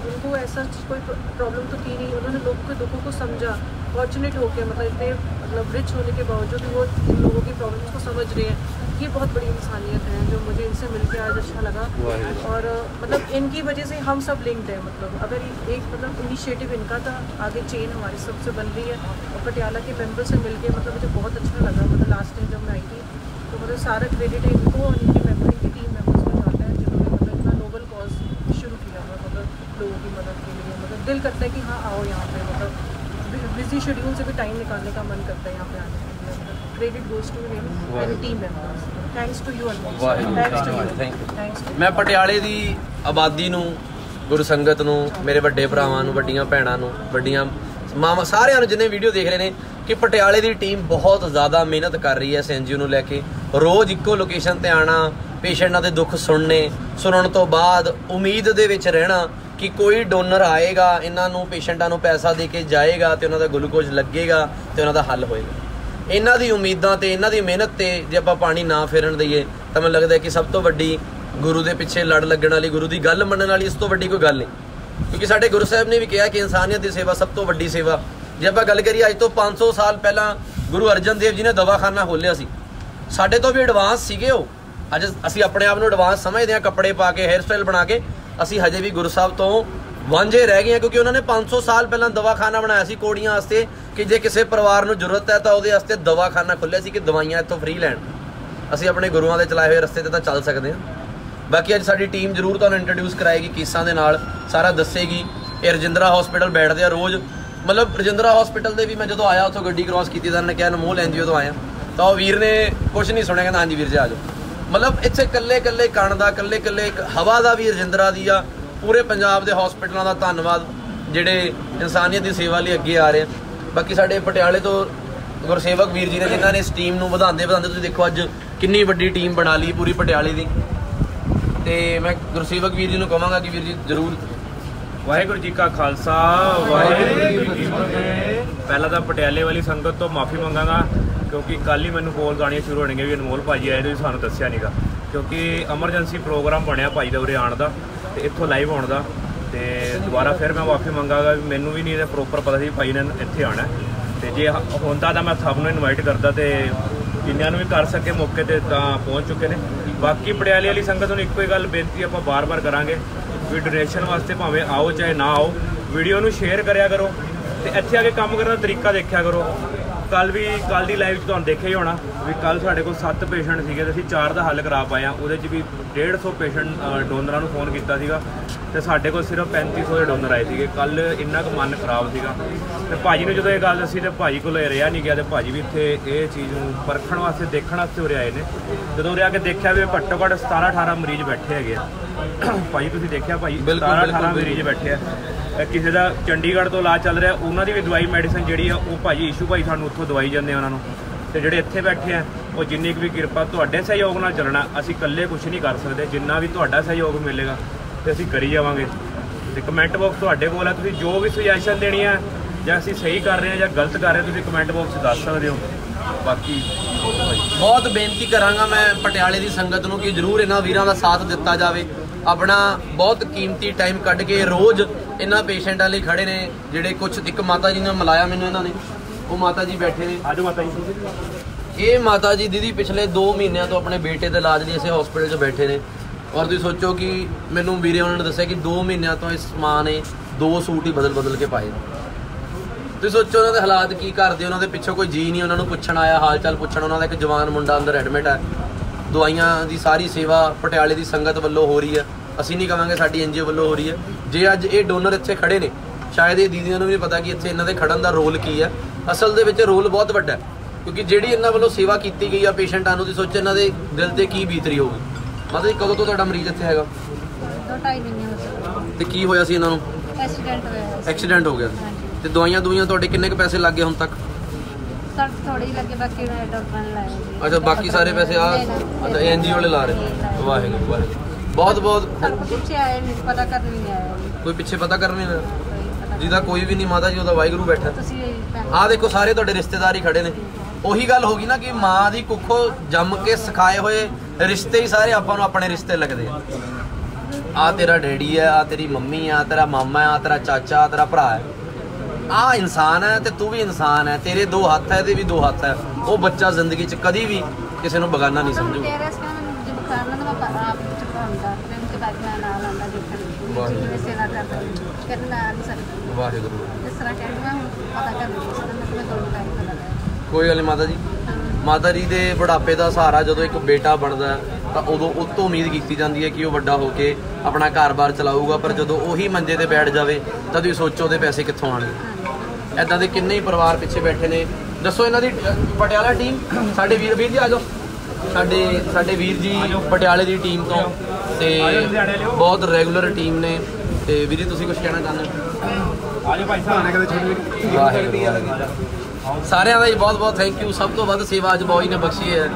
उनको ऐसा कोई प्रॉब्लम तो थी नहीं, उन्होंने लोगों के दुखों को समझा, फॉर्चुनेट होकर मतलब इतने मतलब रिच होने के बावजूद भी वो इन लोगों की प्रॉब्लम्स को समझ रहे हैं। ये बहुत बड़ी इंसानियत है जो मुझे इनसे मिलकर आज अच्छा लगा। और मतलब इनकी वजह से हम सब लिंक्ड हैं, मतलब अगर एक मतलब इनिशिएटिव इनका था, आगे चेन हमारी सबसे बन रही है। और पटियाला के मेंबर से मिलके मतलब मुझे बहुत अच्छा लगा। मतलब लास्ट टाइम जब मैं आई थी तो मतलब सारा क्रेडिट है इनको और इनके मेंबर, इनकी टीम मेंबर्स को जाता है जिन्होंने मतलब इतना नोबल कॉज शुरू किया है मतलब लोगों की मदद के लिए। मतलब दिल करता है कि हाँ आओ यहाँ पे, मतलब बिजी शेड्यूल से भी टाइम निकालने का मन करता है यहाँ पे आने के लिए। Credit goes to him and team members. Thanks to you Anmol, thanks to you, thanks to. मैं ਪਟਿਆਲੇ ਦੀ ਆਬਾਦੀ ਨੂੰ, ਗੁਰੂ ਸੰਗਤ ਨੂੰ, ਮੇਰੇ ਵੱਡੇ ਭਰਾਵਾਂ ਨੂੰ, ਵੱਡੀਆਂ ਭੈਣਾਂ ਨੂੰ, ਵੱਡੀਆਂ ਮਾਵਾਂ, ਸਾਰਿਆਂ ਨੂੰ ਜਿੰਨੇ ਵੀਡੀਓ ਦੇਖ ਰਹੇ ਨੇ ਕਿ ਪਟਿਆਲੇ ਦੀ ਟੀਮ ਬਹੁਤ ਜ਼ਿਆਦਾ ਮਿਹਨਤ ਕਰ ਰਹੀ ਹੈ ਇਸ ਐਨਜੀਓ ਨੂੰ ਲੈ ਕੇ। ਰੋਜ਼ ਇੱਕੋ ਲੋਕੇਸ਼ਨ ਤੇ ਆਣਾ, ਪੇਸ਼ੈਂਟਾਂ ਦੇ ਦੁੱਖ ਸੁਣਨੇ, ਸੁਣਨ ਤੋਂ ਬਾਅਦ ਉਮੀਦ ਦੇ ਵਿੱਚ ਰਹਿਣਾ ਕਿ ਕੋਈ ਡੋਨਰ ਆਏਗਾ, ਇਹਨਾਂ ਨੂੰ ਪੇਸ਼ੈਂਟਾਂ ਨੂੰ ਪੈਸਾ ਦੇ ਕੇ ਜਾਏਗਾ ਤੇ ਉਹਨਾਂ ਦਾ ਗਲੂਕੋਜ਼ ਲੱਗੇਗਾ ਤੇ ਉਹਨਾਂ ਦਾ ਹੱਲ ਹੋਏਗਾ। ਇਹਨਾਂ ਦੀ ਉਮੀਦਾਂ ਤੇ ਇਹਨਾਂ ਦੀ ਮਿਹਨਤ ਤੇ ਜੇ ਆਪਾਂ ਪਾਣੀ ਨਾ ਫੇਰਨ ਦਈਏ ਤਾਂ ਮੈਨੂੰ ਲੱਗਦਾ ਕਿ ਸਭ ਤੋਂ ਵੱਡੀ ਗੁਰੂ ਦੇ ਪਿੱਛੇ ਲੜ ਲੱਗਣ ਵਾਲੀ, ਗੁਰੂ ਦੀ ਗੱਲ ਮੰਨਣ ਵਾਲੀ ਇਸ ਤੋਂ ਵੱਡੀ ਕੋਈ ਗੱਲ ਨਹੀਂ। ਕਿਉਂਕਿ ਸਾਡੇ ਗੁਰੂ ਸਾਹਿਬ ਨੇ ਵੀ ਕਿਹਾ ਕਿ ਇਨਸਾਨੀਅਤ ਦੀ ਸੇਵਾ ਸਭ ਤੋਂ ਵੱਡੀ ਸੇਵਾ। ਜੇ ਆਪਾਂ ਗੱਲ ਕਰੀਏ ਅੱਜ ਤੋਂ ਪੰਜ ਸੌ ਸਾਲ ਪਹਿਲਾਂ ਗੁਰੂ ਅਰਜਨ ਦੇਵ ਜੀ ਨੇ ਦਵਾਖਾਨਾ ਖੋਲ੍ਹਿਆ ਸੀ, ਸਾਡੇ ਤੋਂ ਵੀ ਐਡਵਾਂਸ ਸੀਗੇ ਉਹ। ਅੱਜ ਅਸੀਂ ਆਪਣੇ ਆਪ ਨੂੰ ਐਡਵਾਂਸ ਸਮਝਦੇ ਹਾਂ, ਕੱਪੜੇ ਪਾ ਕੇ, ਹੇਅਰ ਸਟਾਈਲ ਬਣਾ ਕੇ। ਅਸੀਂ ਹਜੇ ਵੀ ਗੁਰੂ ਸਾਹਿਬ ਤੋਂ ਵਾਂਝੇ ਰਹਿ ਗਏ ਹਾਂ ਕਿਉਂਕਿ ਉਹਨਾਂ ਨੇ ਪੰਜ ਸੌ ਸਾਲ ਪਹਿਲਾਂ ਦਵਾਖਾਨਾ ਬਣਾਇਆ ਸੀ ਕੋੜੀਆਂ ਵਾਸਤੇ ਕਿ ਜੇ ਕਿਸੇ ਪਰਿਵਾਰ ਨੂੰ ਜ਼ਰੂਰਤ ਹੈ ਤਾਂ ਉਹਦੇ ਵਾਸਤੇ ਦਵਾਖਾਨਾ ਖੁੱਲ੍ਹਿਆ ਸੀ ਕਿ ਦਵਾਈਆਂ ਇੱਥੋਂ ਫ੍ਰੀ ਲੈਣ। ਅਸੀਂ ਆਪਣੇ ਗੁਰੂਆਂ ਦੇ ਚਲਾਏ ਹੋਏ ਰਸਤੇ 'ਤੇ ਤਾਂ ਚੱਲ ਸਕਦੇ ਹਾਂ। ਬਾਕੀ ਅੱਜ ਸਾਡੀ ਟੀਮ ਜ਼ਰੂਰ ਤੁਹਾਨੂੰ ਇੰਟਰੋਡਿਊਸ ਕਰਾਏਗੀ ਕੇਸਾਂ ਦੇ ਨਾਲ, ਸਾਰਾ ਦੱਸੇਗੀ। ਇਹ ਰਜਿੰਦਰਾ ਹਸਪੀਟਲ ਬੈਠਦੇ ਆ ਰੋਜ਼, ਮਤਲਬ ਰਜਿੰਦਰਾ ਹਸਪੀਟਲ ਦੇ ਵੀ ਮੈਂ ਜਦੋਂ ਆਇਆ ਉੱਥੋਂ ਗੱਡੀ ਕ੍ਰੋਸ ਕੀਤੀ ਤਾਂ ਉਹਨੇ ਕਿਹਾ ਅਨਮੋਲ ਐਨਜੀਓ ਤੋਂ ਆਇਆ, ਤਾਂ ਉਹ ਵੀਰ ਨੇ ਕੁਛ ਨਹੀਂ ਸੁਣਿਆ, ਕਹਿੰਦਾ ਹਾਂਜੀ ਵੀਰ ਜੀ ਆ ਜਾਓ। ਮਤਲਬ ਇੱਥੇ ਇਕੱਲੇ ਇਕੱਲੇ ਕਣ ਦਾ, ਇਕੱਲੇ ਇਕੱਲੇ ਇੱਕ ਹਵਾ ਦਾ ਵੀ ਰਜਿੰਦਰਾ ਦੀ ਆ। ਪੂਰੇ ਪੰਜਾਬ ਦੇ ਹਸਪੀਟਲਾਂ ਦਾ ਧੰਨਵਾਦ ਜਿਹੜੇ ਇਨਸਾਨੀਅਤ ਦੀ ਸੇਵਾ ਲਈ ਅੱਗੇ ਆ ਰਹੇ ਆ। ਬਾਕੀ ਸਾਡੇ ਪਟਿਆਲੇ ਤੋਂ ਗੁਰਸੇਵਕ ਵੀਰ ਜੀ ਨੇ ਜਿਨ੍ਹਾਂ ਨੇ ਇਸ ਟੀਮ ਨੂੰ ਵਧਾਉਂਦੇ ਵਧਾਉਂਦੇ ਤੁਸੀਂ ਦੇਖੋ ਅੱਜ ਕਿੰਨੀ ਵੱਡੀ ਟੀਮ ਬਣਾ ਲਈ ਪੂਰੀ ਪਟਿਆਲੇ ਦੀ। ਤੇ ਮੈਂ ਗੁਰਸੇਵਕ ਵੀਰ ਜੀ ਨੂੰ ਕਹਾਂਗਾ ਕਿ ਵੀਰ ਜੀ ਜ਼ਰੂਰ। ਵਾਹਿਗੁਰੂ ਜੀ ਕਾ ਖਾਲਸਾ, ਵਾਹਿਗੁਰੂ ਜੀ ਕੀ ਫਤਿਹ। ਪਹਿਲਾਂ ਤਾਂ ਪਟਿਆਲੇ ਵਾਲੀ ਸੰਗਤ ਤੋਂ ਮਾਫੀ ਮੰਗਾਂਗਾ ਕਿਉਂਕਿ ਕੱਲ੍ਹ ਹੀ ਮੈਨੂੰ ਕੋਲ ਆਉਣੀਆਂ ਸ਼ੁਰੂ ਹੋਣਗੀਆਂ ਵੀ ਅਨਮੋਲ ਭਾਜੀ ਆਏ ਤੁਸੀਂ ਸਾਨੂੰ ਦੱਸਿਆ ਨੀਗਾ, ਕਿਉਂਕਿ ਐਮਰਜੈਂਸੀ ਪ੍ਰੋਗਰਾਮ ਬਣਿਆ ਭਾਈ ਦਾ ਉਰੇ ਆਉਣ ਦਾ ਤੇ ਇੱਥੋਂ ਲਾਈਵ ਆਉਣ ਦਾ। ਤੇ ਦੁਬਾਰਾ ਫਿਰ ਮੈਂ ਮਾਫੀ ਮੰਗਾਂਗਾ ਵੀ ਮੈਨੂੰ ਵੀ ਨਹੀਂ ਇਹਦਾ ਪ੍ਰੋਪਰ ਪਤਾ ਸੀ ਭਾਈ ਨੇ ਇੱਥੇ ਆਉਣਾ। ਤੇ ਜੇ ਹੁੰਦਾ ਤਾਂ ਮੈਂ ਸਭ ਨੂੰ ਇਨਵਾਈਟ ਕਰਦਾ ਤੇ ਜਿੰਨਿਆਂ ਨੂੰ ਵੀ ਕਰ ਸਕੇ ਮੌਕੇ 'ਤੇ ਤਾਂ ਪਹੁੰਚ ਚੁੱਕੇ ਨੇ। ਬਾਕੀ ਪਟਿਆਲੇ ਵਾਲੀ ਸੰਗਤ ਨੂੰ ਇੱਕੋ ਹੀ ਗੱਲ ਬੇਨਤੀ ਆਪਾਂ ਬਾਰ-ਬਾਰ ਕਰਾਂਗੇ ਵੀ ਡੋਨੇਸ਼ਨ ਵਾਸਤੇ ਭਾਵੇਂ ਆਓ ਚਾਹੇ ਨਾ ਆਓ, ਵੀਡੀਓ ਨੂੰ ਸ਼ੇਅਰ ਕਰਿਆ ਕਰੋ ਤੇ ਇੱਥੇ ਆ ਕੇ ਕੰਮ ਕਰਨ ਦਾ ਤਰੀਕਾ ਦੇਖਿਆ ਕਰੋ। ਕੱਲ੍ਹ ਵੀ ਕੱਲ੍ਹ ਦੀ ਲਾਈਵ 'ਚ ਤੁਹਾਨੂੰ ਦੇਖਿਆ ਹੀ ਹੋਣਾ ਵੀ ਕੱਲ੍ਹ ਸਾਡੇ ਕੋਲ ਸੱਤ ਪੇਸ਼ੈਂਟ ਸੀਗੇ ਤੇ ਅਸੀਂ ਚਾਰ ਦਾ ਹੱਲ ਕਰਾ ਪਾਏ ਹਾਂ। ਉਹਦੇ 'ਚ ਵੀ ਡੇਢ ਸੌ ਪੇਸ਼ੈਂਟ ਡੋਨਰਾਂ ਨੂੰ ਫੋਨ ਕੀਤਾ ਸੀਗਾ ਤੇ ਸਾਡੇ ਕੋਲ ਸਿਰਫ ਪੈਂਤੀ ਸੌ ਦੇ ਡੋਨਰ ਆਏ ਸੀਗੇ। ਕੱਲ੍ਹ ਇੰਨਾ ਕੁ ਮਨ ਖਰਾਬ ਸੀਗਾ ਤੇ ਭਾਜੀ ਨੂੰ ਜਦੋਂ ਇਹ ਗੱਲ ਦੱਸੀ ਤੇ ਭਾਜੀ ਕੋਲ ਰਿਹਾ ਨਹੀਂ ਗਿਆ ਤੇ ਭਾਜੀ ਵੀ ਇੱਥੇ ਇਹ ਚੀਜ਼ ਨੂੰ ਪਰਖਣ ਵਾਸਤੇ ਦੇਖਣ ਵਾਸਤੇ ਉਰੇ ਆਏ ਨੇ। ਜਦੋਂ ਉਰੇ ਆ ਕੇ ਦੇਖਿਆ ਵੀ ਘੱਟੋ ਘੱਟ ਸਤਾਰਾਂ ਅਠਾਰਾਂ ਮਰੀਜ਼ ਬੈਠੇ ਹੈਗੇ ਆ। ਭਾਜੀ ਤੁਸੀਂ ਦੇਖਿਆ ਭਾਜੀ ਸਤਾਰਾਂ ਅਠਾਰਾਂ ਮਰੀਜ਼ ਬੈਠੇ ਆ। ਕਿਸੇ ਦਾ ਚੰਡੀਗੜ੍ਹ ਤੋਂ ਇਲਾਜ ਚੱਲ ਰਿਹਾ ਉਹਨਾਂ ਦੀ ਵੀ ਦਵਾਈ ਮੈਡੀਸਨ ਜਿਹੜੀ ਆ ਉਹ ਭਾਜੀ ਇਸ਼ੂ ਭਾਈ ਸਾਨੂੰ ਉੱਥੋਂ ਦਵਾਈ ਜਾਂਦੇ ਆ ਉਹਨਾਂ ਨੂੰ। ਤੇ ਜਿਹੜੇ ਇੱਥੇ ਬੈਠੇ ਆ ਉਹ ਜਿੰਨੀ ਕੁ ਵੀ ਕਿਰਪਾ ਤੁਹਾਡੇ ਸਹਿਯੋਗ ਨਾਲ ਚੱਲਣਾ, ਅਸੀਂ ਇਕੱਲੇ ਕੁਛ ਨਹੀਂ ਕਰ ਸਕਦੇ। ਜਿੰਨਾ ਵੀ ਤੁਹਾਡਾ ਸਹਿਯੋਗ ਮਿਲੇਗਾ ਤੇ ਅਸੀਂ ਕਰੀ ਜਾਵਾਂਗੇ। ਤੇ ਕਮੈਂਟ ਬਾਕਸ ਤੁਹਾਡੇ ਕੋਲ ਹੈ, ਤੁਸੀਂ ਜੋ ਵੀ ਸੁਜੈਸ਼ਨ ਦੇਣੀ ਹੈ ਜਾਂ ਅਸੀਂ ਸਹੀ ਕਰ ਰਹੇ ਹਾਂ ਜਾਂ ਗਲਤ ਕਰ ਰਹੇ ਤੁਸੀਂ ਕਮੈਂਟ ਬਾਕਸ 'ਚ ਦੱਸ ਸਕਦੇ ਹੋ। ਬਾਕੀ ਬਹੁਤ ਬੇਨਤੀ ਕਰਾਂਗਾ ਮੈਂ ਪਟਿਆਲੇ ਦੀ ਸੰਗਤ ਨੂੰ ਕਿ ਜ਼ਰੂਰ ਇਹਨਾਂ ਵੀਰਾਂ ਦਾ ਸਾਥ ਦਿੱਤਾ ਜਾਵੇ। ਆਪਣਾ ਬਹੁਤ ਕੀਮਤੀ ਟਾਈਮ ਕੱਢ ਕੇ ਰੋਜ਼ ਇਹਨਾਂ ਪੇਸ਼ੈਂਟਾਂ ਲਈ ਖੜੇ ਨੇ। ਜਿਹੜੇ ਕੁਛ ਇੱਕ ਮਾਤਾ ਜੀ ਨੇ ਮਿਲਾਇਆ ਮੈਨੂੰ ਇਹਨਾਂ ਨੇ, ਉਹ ਮਾਤਾ ਜੀ ਬੈਠੇ ਨੇ। ਆਜੋ ਮਾਤਾ ਜੀ। ਇਹ ਮਾਤਾ ਜੀ ਦੀਦੀ ਪਿਛਲੇ ਦੋ ਮਹੀਨਿਆਂ ਤੋਂ ਆਪਣੇ ਬੇਟੇ ਦੇ ਇਲਾਜ ਲਈ ਇਸੇ ਹਸਪੀਟਲ 'ਚ ਬੈਠੇ ਨੇ। ਔਰ ਤੁਸੀਂ ਸੋਚੋ ਕਿ ਮੈਨੂੰ ਵੀਰੇ ਉਹਨਾਂ ਨੇ ਦੱਸਿਆ ਕਿ ਦੋ ਮਹੀਨਿਆਂ ਤੋਂ ਇਸ ਮਾਂ ਨੇ ਦੋ ਸੂਟ ਹੀ ਬਦਲ ਬਦਲ ਕੇ ਪਾਏ। ਤੁਸੀਂ ਸੋਚੋ ਉਹਨਾਂ ਦੇ ਹਾਲਾਤ ਕੀ ਕਰਦੇ। ਉਹਨਾਂ ਦੇ ਪਿੱਛੋਂ ਕੋਈ ਜੀ ਨਹੀਂ ਉਹਨਾਂ ਨੂੰ ਪੁੱਛਣ ਆਇਆ, ਹਾਲ ਚਾਲ ਪੁੱਛਣ। ਉਹਨਾਂ ਦਾ ਇੱਕ ਜਵਾਨ ਮੁੰਡਾ ਅੰਦਰ ਐਡਮਿਟ ਹੈ। ਦਵਾਈਆਂ ਦੀ ਸਾਰੀ ਸੇਵਾ ਪਟਿਆਲੇ ਦੀ ਸੰਗਤ ਵੱਲੋਂ ਹੋ ਰਹੀ ਹੈ। ਅਸੀਂ ਨਹੀਂ ਕਹਾਂਗੇ ਸਾਡੀ ਐਨਜੀਓ ਵੱਲੋਂ ਹੋ ਰਹੀ ਹੈ। ਜੇ ਅੱਜ ਇਹ ਡੋਨਰ ਇੱਥੇ ਖੜੇ ਨੇ, ਸ਼ਾਇਦ ਇਹ ਦੀਦੀਆਂ ਨੂੰ ਵੀ ਪਤਾ ਕਿ ਇੱਥੇ ਇਹਨਾਂ ਦੇ ਖੜਨ ਦਾ ਰੋਲ ਕੀ ਹੈ। ਅਸਲ ਦੇ ਵਿੱਚ ਰੋਲ ਬਹੁਤ ਵੱਡਾ ਹੈ ਕਿਉਂਕਿ ਜਿਹੜੀ ਇਹਨਾਂ ਵੱਲੋਂ ਸੇਵਾ ਕੀਤੀ ਗਈ ਆ ਪੇਸ਼ੈਂਟਾਂ ਨੂੰ, ਤੁਸੀਂ ਸੋਚੋ ਇਹਨਾਂ ਦੇ ਦਿਲ ਤੇ ਕੀ ਬੀਤ ਰਹੀ ਹੋਊਗੀ। ਮਤਲਬ ਕਦੋਂ ਤੋਂ ਤੁਹਾਡਾ ਮਰੀਜ਼ ਇੱਥੇ ਹੈਗਾ? ਦੋ ਢਾਈ ਮਹੀਨੇ ਹੋ ਗਏ। ਤੇ ਕੀ ਹੋਇਆ ਸੀ ਇਹਨਾਂ ਨੂੰ? ਐਕਸੀਡੈਂਟ ਹੋਇਆ। ਐਕਸੀਡੈਂਟ ਹੋ ਗਿਆ। ਤੇ ਦਵਾਈਆਂ ਦੁਈਆਂ ਤੁਹਾਡੇ ਕਿੰਨੇ ਕੁ ਪੈਸੇ ਲੱਗ ਗਏ ਹੁਣ ਤੱਕ? ਸਰ ਥੋੜੇ ਹੀ ਲੱਗੇ, ਬਾਕੀ ਮੈਂ ਡਾਕਟਰਾਂ ਨੇ ਲਾਏ। ਅੱਛਾ, ਬਾਕੀ ਸਾਰੇ ਪੈਸੇ ਆ ਅੱਛਾ ਐਨਜੀਓ ਵਾਲੇ ਲਾ ਰਹੇ। ਵਾਹਿਗੁਰੂ ਵਾਹਿਗੁਰੂ। ਬਹੁਤ ਬਹੁਤ ਪਿੱਛੇ ਆਏ ਨਹੀਂ, ਪਤਾ ਕਰਨ ਵੀ ਨਹੀਂ ਆਇਆ ਕੋਈ ਪਿੱਛੇ ਪਤਾ ਕਰਨ ਨਹੀਂ ਆਇਆ ਜਿਹਦਾ ਕੋਈ ਵੀ ਨਹੀਂ। ਮਾਤਾ ਜੀ ਉਹਦਾ ਵਾਹਿਗੁਰੂ ਬੈਠਾ। ਤੁਸੀਂ ਆਹ ਦੇਖੋ ਸਾਰੇ ਤੁਹਾਡੇ ਰਿਸ਼ਤੇਦਾਰ ਹੀ ਖੜੇ ਨੇ। ਉਹੀ ਗੱਲ ਹੋ ਗਈ ਨਾ ਕਿ ਮਾਂ ਦੀ ਕੁੱਖੋਂ ਜੰਮ ਕੇ ਸਿਖਾਏ ਹੋਏ ਰਿਸ਼ਤੇ ਹੀ ਸਾਰੇ ਆਪਾਂ ਨੂੰ ਆਪਣੇ ਰਿਸ਼ਤੇ ਲੱਗਦੇ ਆ। ਆ ਤੇਰਾ ਡੈਡੀ ਹੈ, ਆ ਤੇਰੀ ਮੰਮੀ ਆ, ਤੇਰਾ ਮਾਮਾ ਆ, ਤੇਰਾ ਚਾਚਾ, ਤੇਰਾ ਭਰਾ ਹੈ, ਆ ਇਨਸਾਨ ਹੈ ਤੇ ਤੂੰ ਵੀ ਇਨਸਾਨ ਹੈ, ਤੇਰੇ ਦੋ ਹੱਥ ਹੈ, ਇਹਦੇ ਵੀ ਦੋ ਹੱਥ ਹੈ। ਉਹ ਬੱਚਾ ਜ਼ਿੰਦਗੀ 'ਚ ਕਦੀ ਵੀ ਕਿਸੇ ਨੂੰ ਬਗਾਨਾ ਨਹੀਂ ਸਮਝੂ। ਵਾਹਿਗੁਰੂ। ਕੋਈ ਗੱਲ ਨਹੀਂ ਮਾਤਾ ਜੀ, ਮਾਤਾ ਜੀ ਦੇ ਬੁਢਾਪੇ ਦਾ ਸਹਾਰਾ ਜਦੋਂ ਇੱਕ ਬੇਟਾ ਬਣਦਾ ਤਾਂ ਉਦੋਂ ਉਹ ਤੋਂ ਉਮੀਦ ਕੀਤੀ ਜਾਂਦੀ ਹੈ ਕਿ ਉਹ ਵੱਡਾ ਹੋ ਕੇ ਆਪਣਾ ਘਰ-ਬਾਰ ਚਲਾਊਗਾ, ਪਰ ਜਦੋਂ ਉਹੀ ਮੰਜੇ ਤੇ ਬੈਠ ਜਾਵੇ ਤਾਂ ਤੁਸੀਂ ਸੋਚੋ ਉਹਦੇ ਪੈਸੇ ਕਿੱਥੋਂ ਆਉਣਗੇ। ਐਦਾਂ ਦੇ ਕਿੰਨੇ ਹੀ ਪਰਿਵਾਰ ਪਿੱਛੇ ਬੈਠੇ ਨੇ। ਦੱਸੋ ਇਹਨਾਂ ਦੀ ਪਟਿਆਲਾ ਟੀਮ, ਸਾਡੇ ਵੀਰ ਵੀਰ ਜੀ ਆ ਜਾਓ, ਸਾਡੇ ਸਾਡੇ ਵੀਰ ਜੀ ਪਟਿਆਲੇ ਦੀ ਟੀਮ ਤੋਂ ਤੇ ਬਹੁਤ ਰੈਗੂਲਰ ਟੀਮ ਨੇ। ਤੇ ਵੀਰ ਜੀ ਤੁਸੀਂ ਕੁਝ ਕਹਿਣਾ ਚਾਹੁੰਦੇ ਹੋ? ਆਜੋ ਭਾਈ ਸਾਹਿਬ। ਵਾਹਿਗੁਰੂ। ਸਾਰਿਆਂ ਦਾ ਹੀ ਬਹੁਤ ਬਹੁਤ ਥੈਂਕ ਯੂ। ਸਭ ਤੋਂ ਵੱਧ ਸੇਵਾ ਅੱਜ ਬੋਈ ਨੇ ਬਖਸ਼ੀ ਹੈ।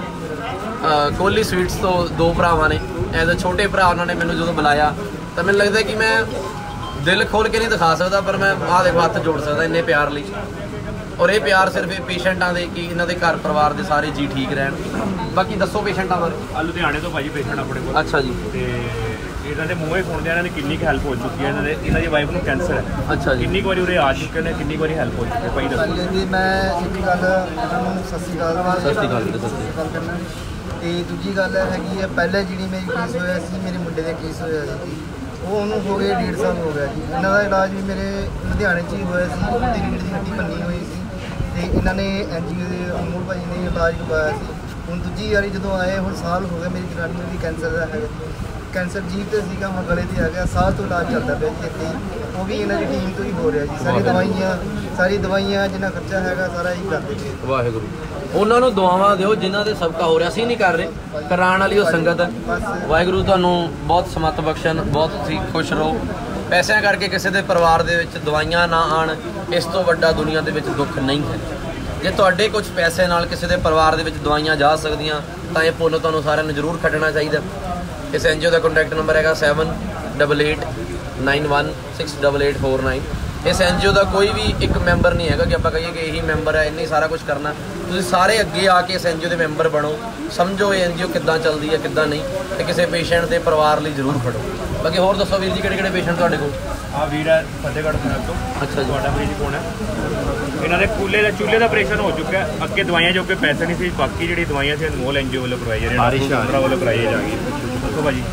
ਕੋਹਲੀ ਸਵੀਟਸ ਤੋਂ ਦੋ ਭਰਾਵਾਂ ਨੇ, ਐਜ਼ ਅ ਛੋਟੇ ਭਰਾ ਉਹਨਾਂ ਨੇ ਮੈਨੂੰ ਜਦੋਂ ਬੁਲਾਇਆ ਤਾਂ ਮੈਨੂੰ ਲੱਗਦਾ ਕਿ ਮੈਂ ਦਿਲ ਖੋਲ ਕੇ ਨਹੀਂ ਦਿਖਾ ਸਕਦਾ, ਪਰ ਮੈਂ ਆਹ ਦੇਖੋ ਹੱਥ ਜੋੜ ਸਕਦਾ ਇੰਨੇ ਪਿਆਰ ਲਈ। ਔਰ ਇਹ ਪਿਆਰ ਸਿਰਫ ਇਹ ਪੇਸ਼ੈਂਟਾਂ ਦੇ ਕਿ ਇਹਨਾਂ ਦੇ ਘਰ ਪਰਿਵਾਰ ਦੇ ਸਾਰੇ ਜੀ ਠੀਕ ਰਹਿਣ। ਬਾਕੀ ਦੱਸੋ ਪੇਸ਼ੈਂਟਾਂ ਬਾਰੇ। ਆ ਲੁਧਿਆਣੇ ਤੋਂ ਭਾਜੀ ਪੇਸ਼ੈਂਟ ਆਪਣੇ ਕੋਲ। ਅੱਛਾ ਜੀ। ਤੇ ਇਹਨਾਂ ਦੇ ਮੂੰਹੋਂ ਹੀ ਸੁਣਦੇ ਇਹਨਾਂ ਦੀ ਕਿੰਨੀ ਕੁ ਹੈਲਪ ਹੋ ਚੁੱਕੀ ਹੈ। ਇਹਨਾਂ ਦੇ ਇਹਨਾਂ ਦੀ ਵਾਈਫ ਨੂੰ ਕੈਂਸਰ ਹੈ। ਅੱਛਾ ਜੀ। ਕਿੰਨੀ ਕੁ ਵਾਰੀ ਉਰੇ ਆ ਚੁੱਕੇ ਨੇ, ਕਿੰਨੀ ਕੁ ਵਾਰੀ ਹੈਲਪ ਹੋ ਚੁੱਕੀ ਹੈ ਭਾਈ ਦੱਸੋ। ਜੀ ਮੈਂ ਇੱਕ ਗੱਲ ਇਹਨਾਂ ਨੂੰ ਸਤਿ ਸ਼੍ਰੀ ਅਕਾਲ ਸਤਿ ਸ਼੍ਰੀ ਅਕਾਲ। ਸਤਿ ਸ਼੍ਰੀ ਅਕਾਲ ਕਰਨਾ। ਤੇ ਦੂਜੀ ਗੱਲ ਹੈਗੀ ਹੈ, ਪਹਿਲੇ ਜਿਹੜੀ ਮੇਰੀ ਕੇਸ ਹੋਇਆ ਸੀ, ਮੇਰੇ ਮੁੰਡੇ ਦੇ ਕੇਸ ਹੋਇਆ ਸੀ, ਉਹ ਉਹਨੂੰ ਹੋ ਗਏ ਡੇਢ ਸਾਲ ਹੋ ਗਿਆ ਜੀ। ਇਹਨਾਂ ਦਾ ਇਲਾਜ ਵੀ ਮੇਰੇ ਲੁਧਿਆਣੇ 'ਚ ਹੀ ਹੋਇਆ ਸੀ। ਉਹਦੀ ਰੀੜ ਦੀ ਹੱਡੀ ਭੰਨੀ ਹੋਈ ਸੀ ਤੇ ਇਹਨਾਂ ਨੇ ਐਨ ਜੀ ਓ ਦੇ ਅਮੂਲ ਭਾਜੀ ਨੇ ਇਲਾਜ ਕਰਵਾਇਆ ਸੀ। ਹੁਣ ਦੂਜੀ ਵਾਰੀ ਜਦੋਂ ਆਏ, ਹੁਣ ਸਾਲ ਹੋ ਗਿਆ, ਮੇਰੀ ਜਨਾਨੀ ਨੂੰ ਵੀ ਕੈਂਸਰ ਦਾ ਹੈਗਾ। ਕੈਂਸਰ ਜੀਭ ਤੇ ਸੀਗਾ, ਹੁਣ ਗਲੇ ਤੇ ਆ ਗਿਆ। ਸਾਲ ਤੋਂ ਇਲਾਜ ਚੱਲਦਾ ਪਿਆ ਜੀ ਇੱਥੇ, ਉਹ ਵੀ ਇਹਨਾਂ ਦੀ ਟੀਮ ਤੋਂ ਹੀ ਹੋ ਰਿਹਾ ਜੀ। ਸਾਰੀ ਦਵਾਈਆਂ ਸਾਰੀ ਦਵਾਈਆਂ ਜਿੰਨਾ ਖਰਚਾ ਹੈਗਾ ਸਾਰਾ ਹੀ ਕਰਦੇ ਪਏ। ਵਾਹਿਗੁਰੂ। ਉਹਨਾਂ ਨੂੰ ਦੁਆਵਾਂ ਦਿਓ ਜਿਨ੍ਹਾਂ ਦੇ ਸਬਕਾ ਹੋ ਰਿਹਾ। ਅਸੀਂ ਨਹੀਂ ਕਰ ਰਹੇ, ਕਰਾਉਣ ਵਾਲੀ ਉਹ ਸੰਗਤ ਹੈ। ਵਾਹਿਗੁਰੂ ਤੁਹਾਨੂੰ ਬਹੁਤ ਸਮੱਤ ਬਖਸ਼ਣ, ਬਹੁਤ ਤੁਸੀਂ ਖੁਸ਼ ਰਹੋ। ਪੈਸਿਆਂ ਕਰਕੇ ਕਿਸੇ ਦੇ ਪਰਿਵਾਰ ਦੇ ਵਿੱਚ ਦਵਾਈਆਂ ਨਾ ਆਉਣ, ਇਸ ਤੋਂ ਵੱਡਾ ਦੁਨੀਆ ਦੇ ਵਿੱਚ ਦੁੱਖ ਨਹੀਂ ਹੈ। ਜੇ ਤੁਹਾਡੇ ਕੁਝ ਪੈਸੇ ਨਾਲ ਕਿਸੇ ਦੇ ਪਰਿਵਾਰ ਦੇ ਵਿੱਚ ਦਵਾਈਆਂ ਜਾ ਸਕਦੀਆਂ ਤਾਂ ਇਹ ਪੁੰਨ ਤੁਹਾਨੂੰ ਸਾਰਿਆਂ ਨੂੰ ਜ਼ਰੂਰ ਖੱਟਣਾ ਚਾਹੀਦਾ। ਇਸ ਐਨ ਜੀ ਓ ਦਾ ਕੰਟੈਕਟ ਨੰਬਰ ਹੈਗਾ seven double eight nine one six double eight four nine. ਇਸ ਐਨ ਜੀ ਓ ਦਾ ਕੋਈ ਵੀ ਇੱਕ ਮੈਂਬਰ ਨਹੀਂ ਹੈਗਾ ਕਿ ਆਪਾਂ ਕਹੀਏ ਕਿ ਇਹੀ ਮੈਂਬਰ ਹੈ, ਇਹਨੇ ਸਾਰਾ ਕੁਝ ਕਰਨਾ। ਤੁਸੀਂ ਸਾਰੇ ਅੱਗੇ ਆ ਕੇ ਇਸ ਐਨ ਜੀ ਓ ਦੇ ਮੈਂਬਰ ਬਣੋ, ਸਮਝੋ ਇਹ ਐਨ ਜੀ ਓ ਕਿੱਦਾਂ ਚੱਲਦੀ ਹੈ ਕਿੱਦਾਂ ਨਹੀਂ, ਤੇ ਕਿਸੇ ਪੇਸ਼ੈਂਟ ਦੇ ਪਰਿਵਾਰ ਲਈ ਜ਼ਰੂਰ ਖੜੋ। ਬਾਕੀ ਹੋਰ ਦੱਸੋ ਵੀਰ ਜੀ, ਕਿਹੜੇ ਕਿਹੜੇ ਪੇਸ਼ੈਂਟ ਤੁਹਾਡੇ ਕੋਲ? ਆ ਵੀਰ ਹੈ ਫਤਿਹਗੜ੍ਹ ਸਾਹਿਬ ਤੋਂ। ਅੱਛਾ ਜੀ। ਤੁਹਾਡਾ ਮਰੀਜ਼ ਕੌਣ ਹੈ? ਇਹਨਾਂ ਦੇ ਕੂਲੇ ਦਾ ਚੂਲੇ ਦਾ ਆਪਰੇਸ਼ਨ ਹੋ ਚੁੱਕਾ। ਅੱਗੇ ਦਵਾਈਆਂ ਜੋ ਕਿ ਪੈਸੇ ਨਹੀਂ ਸੀ, ਬਾਕੀ ਜਿਹੜੀ ਦਵਾਈਆਂ ਸੀ ਅਨਮੋਲ ਐਨ ਜੀ ਓ ਵੱਲੋਂ ਕਰਵਾਈ ਜਾ ਰਹੀਆਂ, ਡਾਕਟਰਾਂ ਵੱਲੋਂ ਕਰਵਾਈ ਜਾ ਰਹੀ। ਦੱਸੋ ਭਾਜੀ।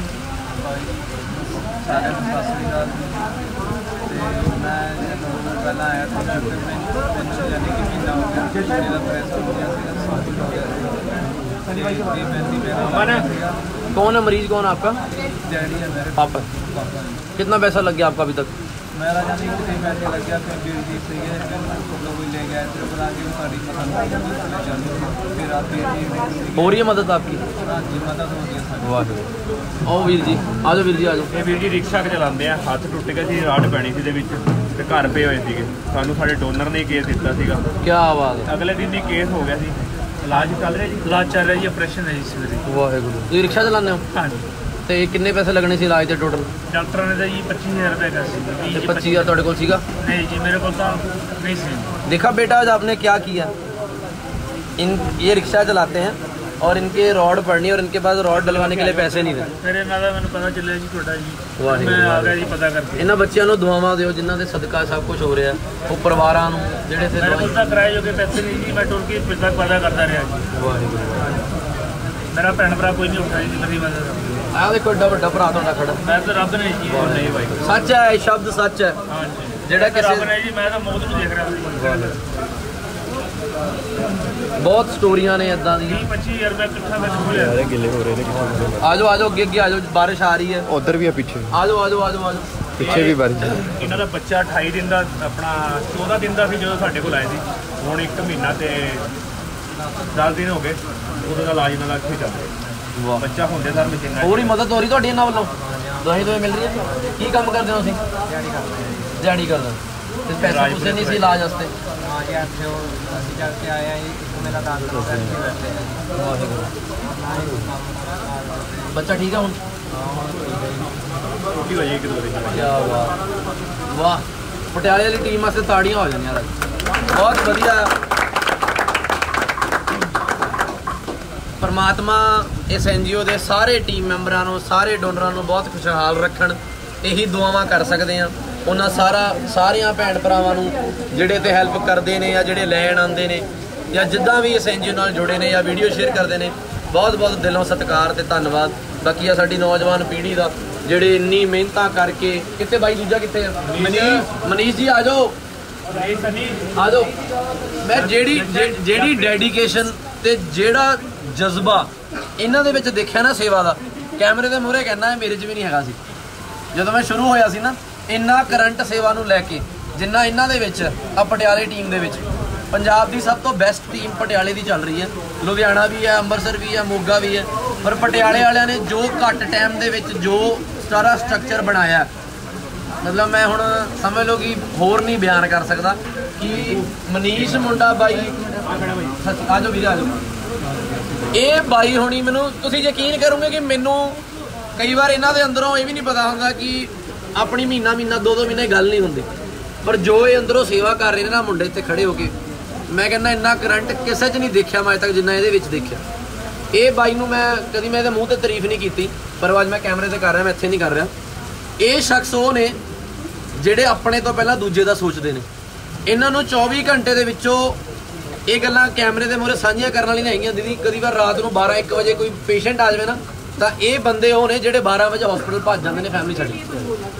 ਸਾਰਿਆਂ ਨੂੰ ਸਤਿ ਸ਼੍ਰੀ ਅਕਾਲ। ਤੇ ਮੈਂ ਪਹਿਲਾਂ ਆਇਆ ਸੀ ਮੈਨੂੰ ਯਾਨੀ ਕਿ ਮਹੀਨਾ ਹੋ ਗਿਆ, ਮੇਰਾ ਪ੍ਰੈਸ਼ਰ ਹੋ ਗਿਆ ਸੀਗਾ। कौन है मरीज, कौन है आपका? डैडी है मेरे पापा। कितना पैसा लग गया आपका अभी तक? मेरा जाने कि कई पैसे लग गया, फिर वीर जी सही है, फिर लोग ले गए, फिर बना के सारी मदद चालू, फिर आप हो रही है मदद आपकी? हाँ जी मदद हो गई है। वाह। आओ ਵੀਰ ਜੀ, ਆ ਜਾਓ ਵੀਰ ਜੀ, ਆ ਜਾਓ। ਇਹ ਵੀਰ ਜੀ ਰਿਕਸ਼ਾ ਚਲਾਉਂਦੇ ਆ, ਹੱਥ ਟੁੱਟ ਗਿਆ ਸੀ, ਰਾਡ ਪੈਣੀ ਸੀ ਦੇ ਵਿੱਚ ਤੇ ਘਰ ਪਏ ਹੋਏ ਸੀਗੇ। ਸਾਨੂੰ ਸਾਡੇ ਡੋਨਰ ਨੇ ਕੇਸ ਦਿੱਤਾ ਸੀਗਾ। ਕੀ ਬਾਤ ਹੈ। ਅਗਲੇ ਦਿਨ ਹੀ ਕੇਸ ਹੋ ਗਿਆ ਸੀ। ਇਲਾਜ ਚੱਲ ਰਿਹਾ ਜੀ? ਇਲਾਜ ਚੱਲ ਰਿਹਾ ਜੀ, ਆਪਰੇਸ਼ਨ ਹੈ ਜੀ ਇਸ ਵੇਲੇ। ਵਾਹਿਗੁਰੂ। ਤੁਸੀਂ ਰਿਕਸ਼ਾ ਚਲਾਉਂਦੇ ਹੋ? ਹਾਂਜੀ। ਤੇ ਕਿੰਨੇ ਪੈਸੇ ਲੱਗਣੇ ਸੀ ਇਲਾਜ ਦੇ ਟੋਟਲ? ਡਾਕਟਰਾਂ ਨੇ ਤਾਂ ਜੀ ਪੱਚੀ ਹਜ਼ਾਰ ਰੁਪਏ ਦਾ ਸੀ। ਤੇ ਪੱਚੀ ਹਜ਼ਾਰ ਤੁਹਾਡੇ ਕੋਲ ਸੀਗਾ? नहीं जी मेरे को तो नहीं सी। देखा बेटा आज आपने क्या किया। इन ये रिक्शा चलाते हैं और इनके रॉड पड़नी और इनके पास रॉड डलवाने के लिए पैसे नहीं थे। मेरे नाल मैंने पता चलिया जी थोड़ा जी, वाहिगुरू मैं आ गया जी पता करके। ਇਹਨਾਂ ਬੱਚਿਆਂ ਨੂੰ ਦੁਆਵਾਂ ਦਿਓ ਜਿਨ੍ਹਾਂ ਦੇ ਸਦਕਾ ਸਭ ਕੁਝ ਹੋ ਰਿਹਾ। ਉਹ ਪਰਿਵਾਰਾਂ ਨੂੰ ਜਿਹੜੇ ਤੇ मेरे को तो किराए जो के पैसे नहीं जी, मैं टोल के पिता तक पता करता रहा जी। ਵਾਹਿਗੁਰੂ। मेरा भैन भरा कोई नहीं उठा जी मेरी मदद। ਆਹ ਦੇਖੋ ਏਡਾ ਵੱਡਾ ਭਰਾ ਤੁਹਾਡਾ ਖੜਾ। मैं तो रब ने जी और नहीं भाई। ਸੱਚ ਹੈ, ਇਹ ਸ਼ਬਦ ਸੱਚ ਹੈ। हाँ जी ਜਿਹੜਾ रब ਕਿਸੇ ने जी, मैं तो मौत ਨੂੰ देख रहा था। ਬਹੁਤ ਸਟੋਰੀਆਂ ਨੇ ਇਦਾਂ ਦੀਆਂ। बीस पच्चीस हजार रुपया इकट्ठा मैं खोलिया। ਆ ਜਾਓ ਆ ਜਾਓ, ਅੱਗੇ ਅੱਗੇ ਆ ਜਾਓ, ਬਾਰਿਸ਼ ਆ ਰਹੀ ਹੈ। ਉਧਰ ਵੀ ਆ ਪਿੱਛੇ, ਆ ਜਾਓ ਆ ਜਾਓ ਆ ਜਾਓ ਆ ਜਾਓ। ਪਿੱਛੇ ਵੀ ਬਾਰਿਸ਼। ਇਹਨਾਂ ਦਾ ਬੱਚਾ ਅਠਾਈ ਦਿਨ ਦਾ ਆਪਣਾ ਚੌਦਾਂ ਦਿਨ ਦਾ ਸੀ ਜਦੋਂ ਸਾਡੇ ਕੋਲ ਆਏ ਸੀ। ਹੁਣ ਇੱਕ ਮਹੀਨਾ ਤੇ ਦਸ ਦਿਨ ਹੋ ਗਏ ਉਦੋਂ ਦਾ ਇਲਾਜ ਨਾਲ ਇੱਥੇ ਚੱਲ ਰਿਹਾ। ਵਾਹ। ਬੱਚਾ ਹੁੰਦੇ ਸਰ ਮਸ਼ੀਨਾਂ ਹੋਰ ਹੀ ਮਦਦ ਹੋ ਰਹੀ ਤੁਹਾਡੀ ਇਹਨਾਂ ਵੱਲੋਂ? ਦਵਾਈ ਦਵਾਈ ਮਿਲ ਰਹੀ ਹੈ? ਕੀ ਕੰਮ ਕਰਦੇ ਹੋ ਤੁਸੀਂ? ਦਿਹਾੜੀ ਕਰਦੇ। ਤੇ ਪੈਸੇ ਪੂਸੇ ਨਹੀਂ ਸੀ ਇਲਾਜ ਵਾਸਤੇ? हाँ जी अच्छे हो, ਅਸੀਂ ਕਰਕੇ ਆਏ ਆ ਜੀ, ਮੇਰਾ ਦਾਖਲ ਹੋ ਗਿਆ ਬੈਠੇ। ਬੱਚਾ ਠੀਕ ਹੈ ਹੁਣ? ਛੁੱਟੀ ਹੋ ਜਾਏਗੀ ਇੱਕ ਦੋ ਦਿਨ ਚ। ਕੀ ਬਾਤ। ਵਾਹ। ਪਟਿਆਲੇ ਵਾਲੀ ਟੀਮ ਵਾਸਤੇ ਤਾੜੀਆਂ ਹੋ ਜਾਂਦੀਆਂ ਅੱਜ। ਬਹੁਤ ਵਧੀਆ। परमात्मा इस एन जी ओ के सारे टीम मैंबरां नूं सारे डोनरां नूं बहुत खुशहाल रखण, यही दुआवां कर सकते हैं। उन्हां सारा सारियां भैण भरावां नूं जिहड़े ते हैल्प करदे ने या जिहड़े लैण आंदे ने या जिद्दां भी इस एन जी ओ नाल जुड़े ने या वीडियो शेयर करते हैं, बहुत बहुत दिलों सत्कार ते धन्नवाद। बाकी आ साडी नौजवान पीढ़ी दा जिहड़े इन्नी मेहनतां करके कित्ते बाई दूजा कित्ते मनीष मनीष जी आ जाओ आ जाओ। मैं जेड़ी जेड़ी डेडिकेशन ते जेड़ा जज्बा इन्हां दे विच देखिया ना सेवा दा, कैमरे दे मूहरे कहना मेरे च भी नहीं हैगा सी। ਜਦੋਂ मैं शुरू होया सी ना इन्ना करंट सेवा नूं लैके जिन्ना इन्हां दे विच आ पटियाले टीम दे विच पंजाब दी सब तो बेस्ट टीम पटियाले दी चल रही है। लुधियाना भी है, अंमृतसर भी है, मोगा भी है, पर पटियाले वालियां ने जो घट टाइम दे विच जो सारा स्ट्रक्चर बनाया, मतलब मैं हुण समझ लो कि होर नहीं बयान कर सकता कि मनीष मुंडा बाई आ जाओ वीर आ जाओ। ये बाई होनी मैनू तुसीं यकीन करोगे कि मैनू कई बार इन्हां दे अंदरों ये भी नहीं पता होंदा कि अपनी महीना महीना दो दो महीने गल नहीं होंदी, पर जो ये अंदरों सेवा कर रहे हैं ना मुंडे इत्थे खड़े होके, मैं कहना इन्ना करंट किसे च नहीं देखिया मैं अज तक जिन्ना इहदे विच देखिया। ये बाई नूं मैं कभी मैं इहदे मूँह ते तारीफ नहीं की, पर अज मैं कैमरे ते कर रहा, मैं इत्थे नहीं कर रहा। ये शख्स वो ने ਜਿਹੜੇ ਆਪਣੇ ਤੋਂ ਪਹਿਲਾਂ ਦੂਜੇ ਦਾ ਸੋਚਦੇ ਨੇ। ਇਹਨਾਂ ਨੂੰ ਚੌਵੀ ਘੰਟੇ ਦੇ ਵਿੱਚੋਂ ਇਹ ਗੱਲਾਂ ਕੈਮਰੇ ਦੇ ਮੂਹਰੇ ਸਾਂਝੀਆਂ ਕਰਨ ਵਾਲੀ ਨਹੀਂ ਹੈਗੀਆਂ। ਦੀਦੀ ਕਦੀ ਵਾਰ ਰਾਤ ਨੂੰ ਬਾਰਾਂ ਇੱਕ ਵਜੇ ਕੋਈ ਪੇਸ਼ੈਂਟ ਆ ਜਾਵੇ ਨਾ ਤਾਂ ਇਹ ਬੰਦੇ ਉਹ ਨੇ ਜਿਹੜੇ ਬਾਰਾਂ ਵਜੇ ਹਸਪੀਟਲ ਭੱਜ ਜਾਂਦੇ ਨੇ ਫੈਮਿਲੀ ਛੱਡ ਕੇ।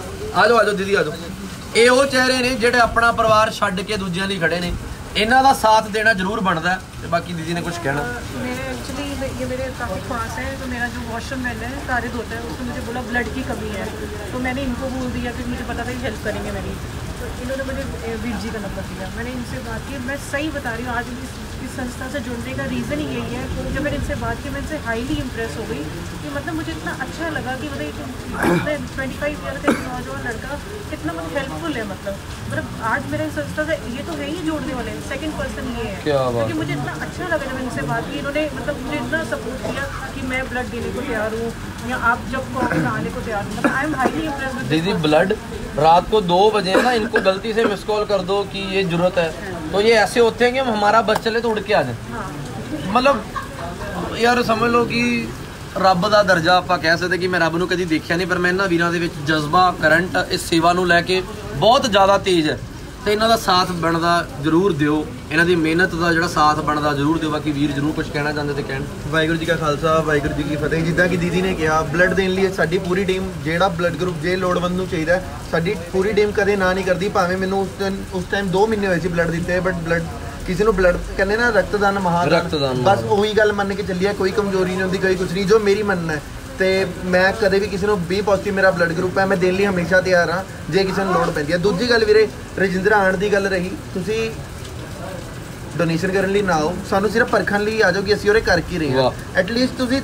ਆ ਜਾਓ ਆ ਜਾਓ ਦੀਦੀ ਆ ਜਾਓ। ਇਹ ਉਹ ਚਿਹਰੇ ਨੇ ਜਿਹੜੇ ਆਪਣਾ ਪਰਿਵਾਰ ਛੱਡ ਕੇ ਦੂਜਿਆਂ ਲਈ ਖੜੇ ਨੇ। ਇਹਨਾਂ ਦਾ ਸਾਥ देना जरूर बनता है। तो बाकी दीदी ने कुछ कहना। मेरे एक्चुअली ये मेरे काफ़ी पास है, तो मेरा जो वॉशरूम मैन है तारिद होता है, उसने मुझे बोला ब्लड की कमी है, तो मैंने इनको बोल दिया कि मुझे पता था कि हेल्प करेंगे मेरी, तो इन्होंने मुझे वीर जी का नंबर दिया। मैंने इनसे बात की, मैं सही बता रही हूँ, आज इस, इस संस्था से जुड़ने का रीज़न ही यही है। तो जब मैंने इनसे बात की मैं इनसे हाईली इम्प्रेस हो गई कि मतलब मुझे इतना अच्छा लगा कि मतलब ट्वेंटी फाइव ईयर का नौजवान लड़का इतना मतलब हेल्पफुल है। मतलब मतलब आज मेरे इस संस्था से ये तो है ही जोड़ने वाले, सेकंड पर्सन ये है, क्योंकि मुझे इतना अच्छा लगा जब इनसे बात की। इन्होंने मतलब मुझे इतना सपोर्ट किया कि मैं ब्लड देने को तैयार हूँ या आप जब कहो आने को तैयार हूँ। मतलब आई एम हाईली इम्प्रेस्ड। दीदी ब्लड रात को दो बजे ना इनको गलती से मिस कॉल कर दो कि ये जरूरत है, तो ये ऐसे होते हैं कि हम हमारा बस चले तो उड़ के आ जाए। मतलब यार समझ लो कि ਰੱਬ ਦਾ ਦਰਜਾ ਆਪਾਂ ਕਹਿ ਸਕਦੇ ਕਿ ਮੈਂ ਰੱਬ ਨੂੰ ਕਦੀ ਦੇਖਿਆ ਨਹੀਂ, ਪਰ ਮੈਂ ਇਹਨਾਂ ਵੀਰਾਂ ਦੇ ਵਿੱਚ ਜਜ਼ਬਾ ਕਰੰਟ ਇਸ ਸੇਵਾ ਨੂੰ ਲੈ ਕੇ ਬਹੁਤ ਜ਼ਿਆਦਾ ਤੇਜ਼ ਹੈ ਤੇ ਇਹਨਾਂ ਦਾ ਸਾਥ ਬਣਦਾ ਜ਼ਰੂਰ ਦਿਓ, ਇਹਨਾਂ ਦੀ ਮਿਹਨਤ ਦਾ ਜਿਹੜਾ ਸਾਥ ਬਣਦਾ ਜ਼ਰੂਰ ਦਿਓ। ਬਾਕੀ ਵੀਰ ਜ਼ਰੂਰ ਕੁਝ ਕਹਿਣਾ ਚਾਹੁੰਦੇ ਤੇ ਕਹਿਣ। ਵਾਹਿਗੁਰੂ ਜੀ ਕਾ ਖਾਲਸਾ ਵਾਹਿਗੁਰੂ ਜੀ ਕੀ ਫਤਿਹ। ਜਿੱਦਾਂ ਕਿ ਦੀਦੀ ਨੇ ਕਿਹਾ ਬਲੱਡ ਦੇਣ ਲਈ ਸਾਡੀ ਪੂਰੀ ਟੀਮ, ਜਿਹੜਾ ਬਲੱਡ ਗਰੁੱਪ ਜੇ ਲੋੜਵੰਦ ਨੂੰ ਚਾਹੀਦਾ ਸਾਡੀ ਪੂਰੀ ਟੀਮ ਕਦੇ ਨਾ ਨਹੀਂ ਕਰਦੀ। ਭਾਵੇਂ ਮੈਨੂੰ ਉਸ ਦਿਨ ਉਸ ਟਾਈਮ ਦੋ ਮਹੀਨੇ ਹੋਏ ਸੀ ਬਲੱਡ ਦਿੱਤੇ, ਬਟ ਬਲੱਡ ਕਿਸੇ ਨੂੰ ਬਲੱਡ ਕਹਿੰਦੇ ਨਾ ਰਕਤਦਾਨ ਮਹਾਦਾਨ, ਬਸ ਉਹੀ ਗੱਲ ਮੰਨ ਕੇ ਚੱਲੀ ਹੈ। ਕੋਈ ਕਮਜ਼ੋਰੀ ਨਹੀਂ ਹੁੰਦੀ, ਕੋਈ ਕੁਝ ਨਹੀਂ, ਜੋ ਮੇਰੀ ਮੰਨਣਾ ਹੈ। ਤੇ ਮੈਂ ਕਦੇ ਵੀ ਕਿਸੇ ਨੂੰ ਬੀ ਪੋਜ਼ਿਟਿਵ ਮੇਰਾ ਬਲੱਡ ਗਰੁੱਪ ਹੈ, ਮੈਂ ਦੇਣ ਲਈ ਹਮੇਸ਼ਾ ਤਿਆਰ ਹਾਂ ਜੇ ਕਿਸੇ ਨੂੰ ਲੋੜ ਪੈਂਦੀ ਹੈ। ਦੂਜੀ ਗੱਲ ਵੀਰੇ ਰਜਿੰਦਰਾ ਆਉਣ ਦੀ ਗੱਲ ਰਹੀ, ਤੁਸੀਂ ਡੋਨੇਸ਼ਨ ਕਰਨ ਲਈ ਨਾ ਆਓ, ਸਾਨੂੰ ਸਿਰਫ ਪਰਖਣ ਲਈ ਆ ਜਾਓ ਕਿ ਅਸੀਂ ਉਹਦੇ ਕਰ ਕੀ ਰਹੇ ਹਾਂ। ਐਟਲੀਸਟ ਤੁਸੀਂ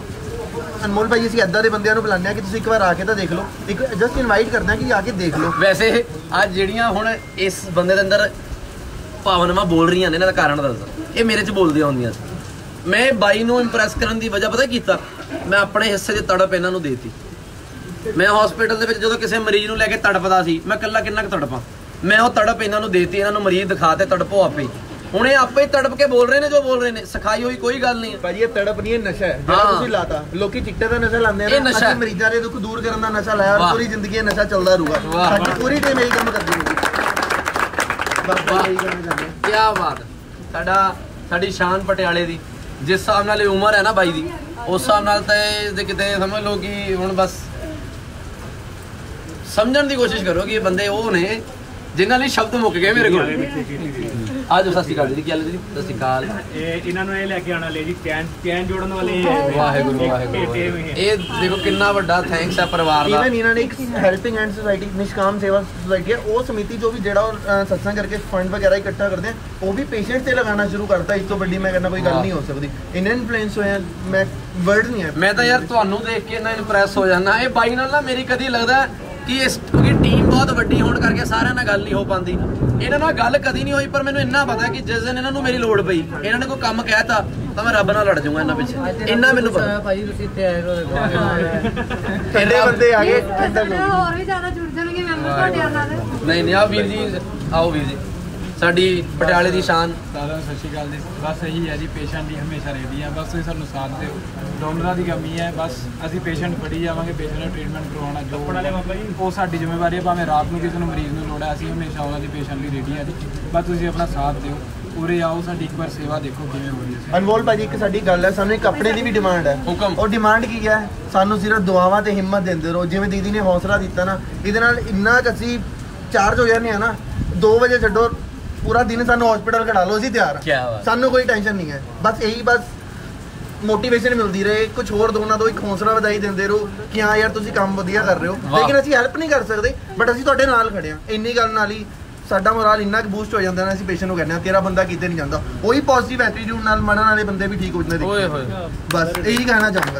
ਅਨਮੋਲ ਭਾਈ ਅਸੀਂ ਇੱਦਾਂ ਦੇ ਬੰਦਿਆਂ ਨੂੰ ਬੁਲਾਉਂਦੇ ਹਾਂ ਕਿ ਤੁਸੀਂ ਇੱਕ ਵਾਰ ਆ ਕੇ ਤਾਂ ਦੇਖ ਲਓ, ਇੱਕ ਜਸਟ ਇਨਵਾਈਟ ਕਰਦੇ ਹਾਂ ਕਿ ਆ ਕੇ ਦੇਖ ਲਓ। ਵੈਸੇ ਅੱਜ ਜਿਹੜੀਆਂ ਹੁਣ ਇਸ ਬੰਦੇ ਦੇ ਅੰਦਰ ਭਾਵਨਾਵਾਂ ਬੋਲ ਰਹੀਆਂ ਨੇ ਇਹਨਾਂ ਦਾ ਕਾਰਨ ਦੱਸਦਾ, ਇਹ ਮੇਰੇ 'ਚ ਬੋਲਦੀਆਂ ਹੁੰਦੀਆਂ ਸੀ। ਮੈਂ ਬਾਈ ਨੂੰ ਇੰਪ੍ਰੈਸ ਕਰਨ ਦੀ ਵਜ੍ਹਾ ਪਤਾ ਕੀਤਾ, ਮੈਂ ਆਪਣੇ ਹਿੱਸੇ ਦੀ ਤੜਪ ਇਹਨਾਂ ਨੂੰ ਦੇਤੀ। ਮੈਂ ਹਸਪੀਟਲ ਦੇ ਵਿੱਚ ਜਦੋਂ ਕਿਸੇ ਮਰੀਜ਼ ਨੂੰ ਲੈ ਕੇ ਤੜਪਦਾ ਸੀ, ਮੈਂ ਇਕੱਲਾ ਕਿੰਨਾ ਕੁ ਤੜਪਾਂ, ਮੈਂ ਉਹ ਤੜਪ ਇਹਨਾਂ ਨੂੰ ਦੇਤੀ। ਇਹਨਾਂ ਨੂੰ ਮਰੀਜ਼ ਦਿਖਾਤੇ, ਤੜਪੋ ਆਪੇ ਹੀ। ਹੁਣ ਇਹ ਆਪੇ ਹੀ ਤੜਪ ਕੇ ਬੋਲ ਰਹੇ ਨੇ ਜੋ ਬੋਲ ਰਹੇ ਨੇ, ਸਿਖਾਈ ਹੋਈ ਕੋਈ ਗੱਲ ਨਹੀਂ। ਭਾਜੀ ਇਹ ਤੜਪ ਨਹੀਂ, ਇਹ ਨਸ਼ਾ ਹੈ ਜਿਹੜਾ ਤੁਸੀਂ ਲਾਤਾ। ਲੋਕੀ ਚਿੱਟੇ ਦਾ ਨਸ਼ਾ ਲਾਉਂਦੇ ਨੇ, ਅਸੀਂ ਮਰੀਜ਼ਾਂ ਦੇ ਦੁੱਖ ਦੂਰ ਕਰਨ ਦਾ ਨਸ਼ਾ ਲਾਇਆ, ਔਰ ਪੂਰੀ ਜ਼ਿੰਦਗੀ ਇਹ ਨਸ਼ਾ ਚੱਲਦਾ ਰਹੂਗਾ। ਸਾਡੀ ਪੂਰੀ ਟੀਮ ਇਹੀ ਕੰਮ ਕਰਦੀ ਹੈ। ਕਿਆ ਬਾਤ। ਸਾਡਾ ਸਾਡੀ ਸ਼ਾਨ ਪਟਿਆਲੇ ਦੀ ਜਿਸ ਹਿਸਾਬ ਨਾਲ ਇਹ ਉਮਰ ਹੈ ਨਾ ਬਾਈ ਦੀ, ਉਸ ਹਿਸਾਬ ਨਾਲ ਤਾਂ ਇਹ ਕਿਤੇ ਸਮਝ ਲਓ ਕਿ ਹੁਣ ਬਸ ਸਮਝਣ ਦੀ ਕੋਸ਼ਿਸ਼ ਕਰੋ ਕਿ ਇਹ ਬੰਦੇ ਉਹ ਨੇ ਜਿਨ੍ਹਾਂ ਲਈ ਸ਼ਬਦ ਮੁੱਕ ਗਏ ਮੇਰੇ ਕੋਲ। आज सत श्री अकाल जी, की हाल है जी? सत श्री अकाल। इन्होंने ये लेके आना ले जी चैन चैन जोड़न वाले वाहिगुरू वाहिगुरू। ये देखो कितना बड़ा थैंक्स है परिवार दा। इवन इन्होंने एक हेल्पिंग हैंड सोसाइटी निष्काम सेवा सोसाइटी है, वो समिति जो भी जेड़ा सत्संग करके फंड वगैरह इकट्ठा करते हैं, वो भी पेशेंट से लगाना शुरू करता है। इस तो बड़ी मैं कहना कोई गल नहीं हो सकती। इन्हें इन्फ्लुएंस होया, मैं वर्ड नहीं है। मैं तो यार ਤੁਹਾਨੂੰ देख के ना इंप्रेस हो जाना। ये बाई नाल ना मेरी कदी लगदा कि इस क्योंकि टीम बहुत वड्डी होने करके सारिਆਂ ਨਾਲ ਗੱਲ ਨਹੀਂ ਹੋ ਪਾਉਂਦੀ। ਇਹਨਾਂ ਨਾਲ ਗੱਲ ਕਦੀ ਨਹੀਂ ਹੋਈ, ਪਰ ਮੈਨੂੰ ਇੰਨਾ ਪਤਾ ਕਿ ਜਿਸ ਦਿਨ ਇਹਨਾਂ ਨੂੰ ਮੇਰੀ ਲੋੜ ਪਈ, ਇਹਨਾਂ ਨੇ ਕੋਈ ਕੰਮ ਕਹਿਤਾ ਤਾਂ ਮੈਂ ਰੱਬ ਨਾਲ ਲੜ ਜਾਊਂਗਾ ਇਹਨਾਂ ਪਿੱਛੇ। ਇੰਨਾ ਮੈਨੂੰ ਪਤਾ। ਭਾਈ ਤੁਸੀਂ ਇੱਥੇ ਆਏ ਹੋ, ਕਿੰਨੇ ਬੰਦੇ ਆ ਗਏ, ਹੋਰ ਵੀ ਜ਼ਿਆਦਾ ਜੁੜ ਜਾਣਗੇ ਮੈਂਬਰ ਤੁਹਾਡੇ ਨਾਲ। ਨਹੀਂ ਨਹੀਂ ਆਓ ਵੀਰ ਜੀ, ਆਓ ਵੀਰ ਜੀ। ਸਾਡੀ ਪਟਿਆਲੇ ਦੀ ਸ਼ਾਨ। ਸਾਰਿਆਂ ਨੂੰ ਸਤਿ ਸ਼੍ਰੀ ਅਕਾਲ ਜੀ। ਬਸ ਇਹੀ ਹੈ ਜੀ, ਪੇਸ਼ੈਂਟ ਦੀ ਹਮੇਸ਼ਾ ਰੈਡੀ ਆ, ਬਸ ਤੁਸੀਂ ਸਾਨੂੰ ਸਾਥ ਦਿਓ। ਡੋਨਰਾਂ ਦੀ ਕਮੀ ਹੈ, ਬਸ ਅਸੀਂ ਪੇਸ਼ੈਂਟ ਫੜੀ ਜਾਵਾਂਗੇ, ਪੇਸ਼ੈਂਟ ਦਾ ਟ੍ਰੀਟਮੈਂਟ ਕਰਵਾਉਣਾ ਜੋ ਉਹ ਸਾਡੀ ਜ਼ਿੰਮੇਵਾਰੀ ਹੈ। ਭਾਵੇਂ ਰਾਤ ਨੂੰ ਕਿਸੇ ਨੂੰ ਮਰੀਜ਼ ਨੂੰ ਲੋੜ ਹੈ, ਅਸੀਂ ਹਮੇਸ਼ਾ ਉਹਨਾਂ ਦੀ ਪੇਸ਼ੈਂਟ ਲਈ ਰੈਡੀ ਆ ਜੀ। ਬਸ ਤੁਸੀਂ ਆਪਣਾ ਸਾਥ ਦਿਓ, ਉਰੇ ਆਓ, ਸਾਡੀ ਇੱਕ ਵਾਰ ਸੇਵਾ ਦੇਖੋ ਕਿਵੇਂ ਹੋ ਰਹੀ ਹੈ। ਅਨਮੋਲ ਭਾਜੀ ਇੱਕ ਸਾਡੀ ਗੱਲ ਹੈ, ਸਾਨੂੰ ਇੱਕ ਕੱਪੜੇ ਦੀ ਵੀ ਡਿਮਾਂਡ ਹੈ। ਹੁਕਮ। ਉਹ ਡਿਮਾਂਡ ਕੀ ਹੈ? ਸਾਨੂੰ ਸਿਰਫ ਦੁਆਵਾਂ ਤੇ ਹਿੰਮਤ ਦਿੰਦੇ ਰਹੋ। ਜਿਵੇਂ ਦੀਦੀ ਨੇ ਹੌਸਲਾ ਦਿੱਤਾ ਨਾ, ਇਹਦੇ ਨਾਲ ਇੰਨਾ ਕੁ ਅਸੀਂ ਚਾਰਜ ਹੋ ਜਾਂਦੇ ਆ ਨਾ, ਦੋ ਵਜੇ ਛੱਡੋ ਪੂਰਾ ਦਿਨ ਸਾਨੂੰ ਹਸਪੀਟਲ ਖੜਾ ਲਓ, ਅਸੀਂ ਤਿਆਰ ਆ, ਸਾਨੂੰ ਕੋਈ ਟੈਨਸ਼ਨ ਨਹੀਂ ਹੈ। ਬਸ ਇਹੀ ਬਸ ਮੋਟੀਵੇਸ਼ਨ ਮਿਲਦੀ ਰਹੇ, ਕੁਝ ਹੋਰ ਦੋਨਾਂ ਤੋਂ ਇੱਕ ਹੌਸਲਾ ਵਧਾਈ ਦਿੰਦੇ ਰਹੋ ਕਿ ਹਾਂ ਯਾਰ ਤੁਸੀਂ ਕੰਮ ਵਧੀਆ ਕਰ ਰਹੇ ਹੋ। ਲੇਕਿਨ ਅਸੀਂ ਹੈਲਪ ਨਹੀਂ ਕਰ ਸਕਦੇ, ਬਟ ਅਸੀਂ ਤੁਹਾਡੇ ਨਾਲ ਖੜੇ ਹਾਂ। ਇੰਨੀ ਗੱਲ ਨਾਲ ਹੀ ਸਾਡਾ ਮੋਰਾਲ ਇੰਨਾ ਕੁ ਬੂਸਟ ਹੋ ਜਾਂਦਾ ਨਾ, ਅਸੀਂ ਪੇਸ਼ੈਂਟ ਨੂੰ ਕਹਿੰਦੇ ਹਾਂ ਤੇਰਾ ਬੰਦਾ ਕਿਤੇ ਨਹੀਂ ਜਾਂਦਾ। ਉਹੀ ਪੋਜ਼ਿਟਿਵ ਐਟੀਟਿਊਡ ਨਾਲ ਮਰਨ ਵਾਲੇ ਬੰਦੇ ਵੀ ਠੀਕ ਹੋ ਜਾਂਦੇ। ਓਏ ਹੋਏ, ਬਸ ਇਹੀ ਕਹਿਣਾ ਚਾਹੂੰਗਾ।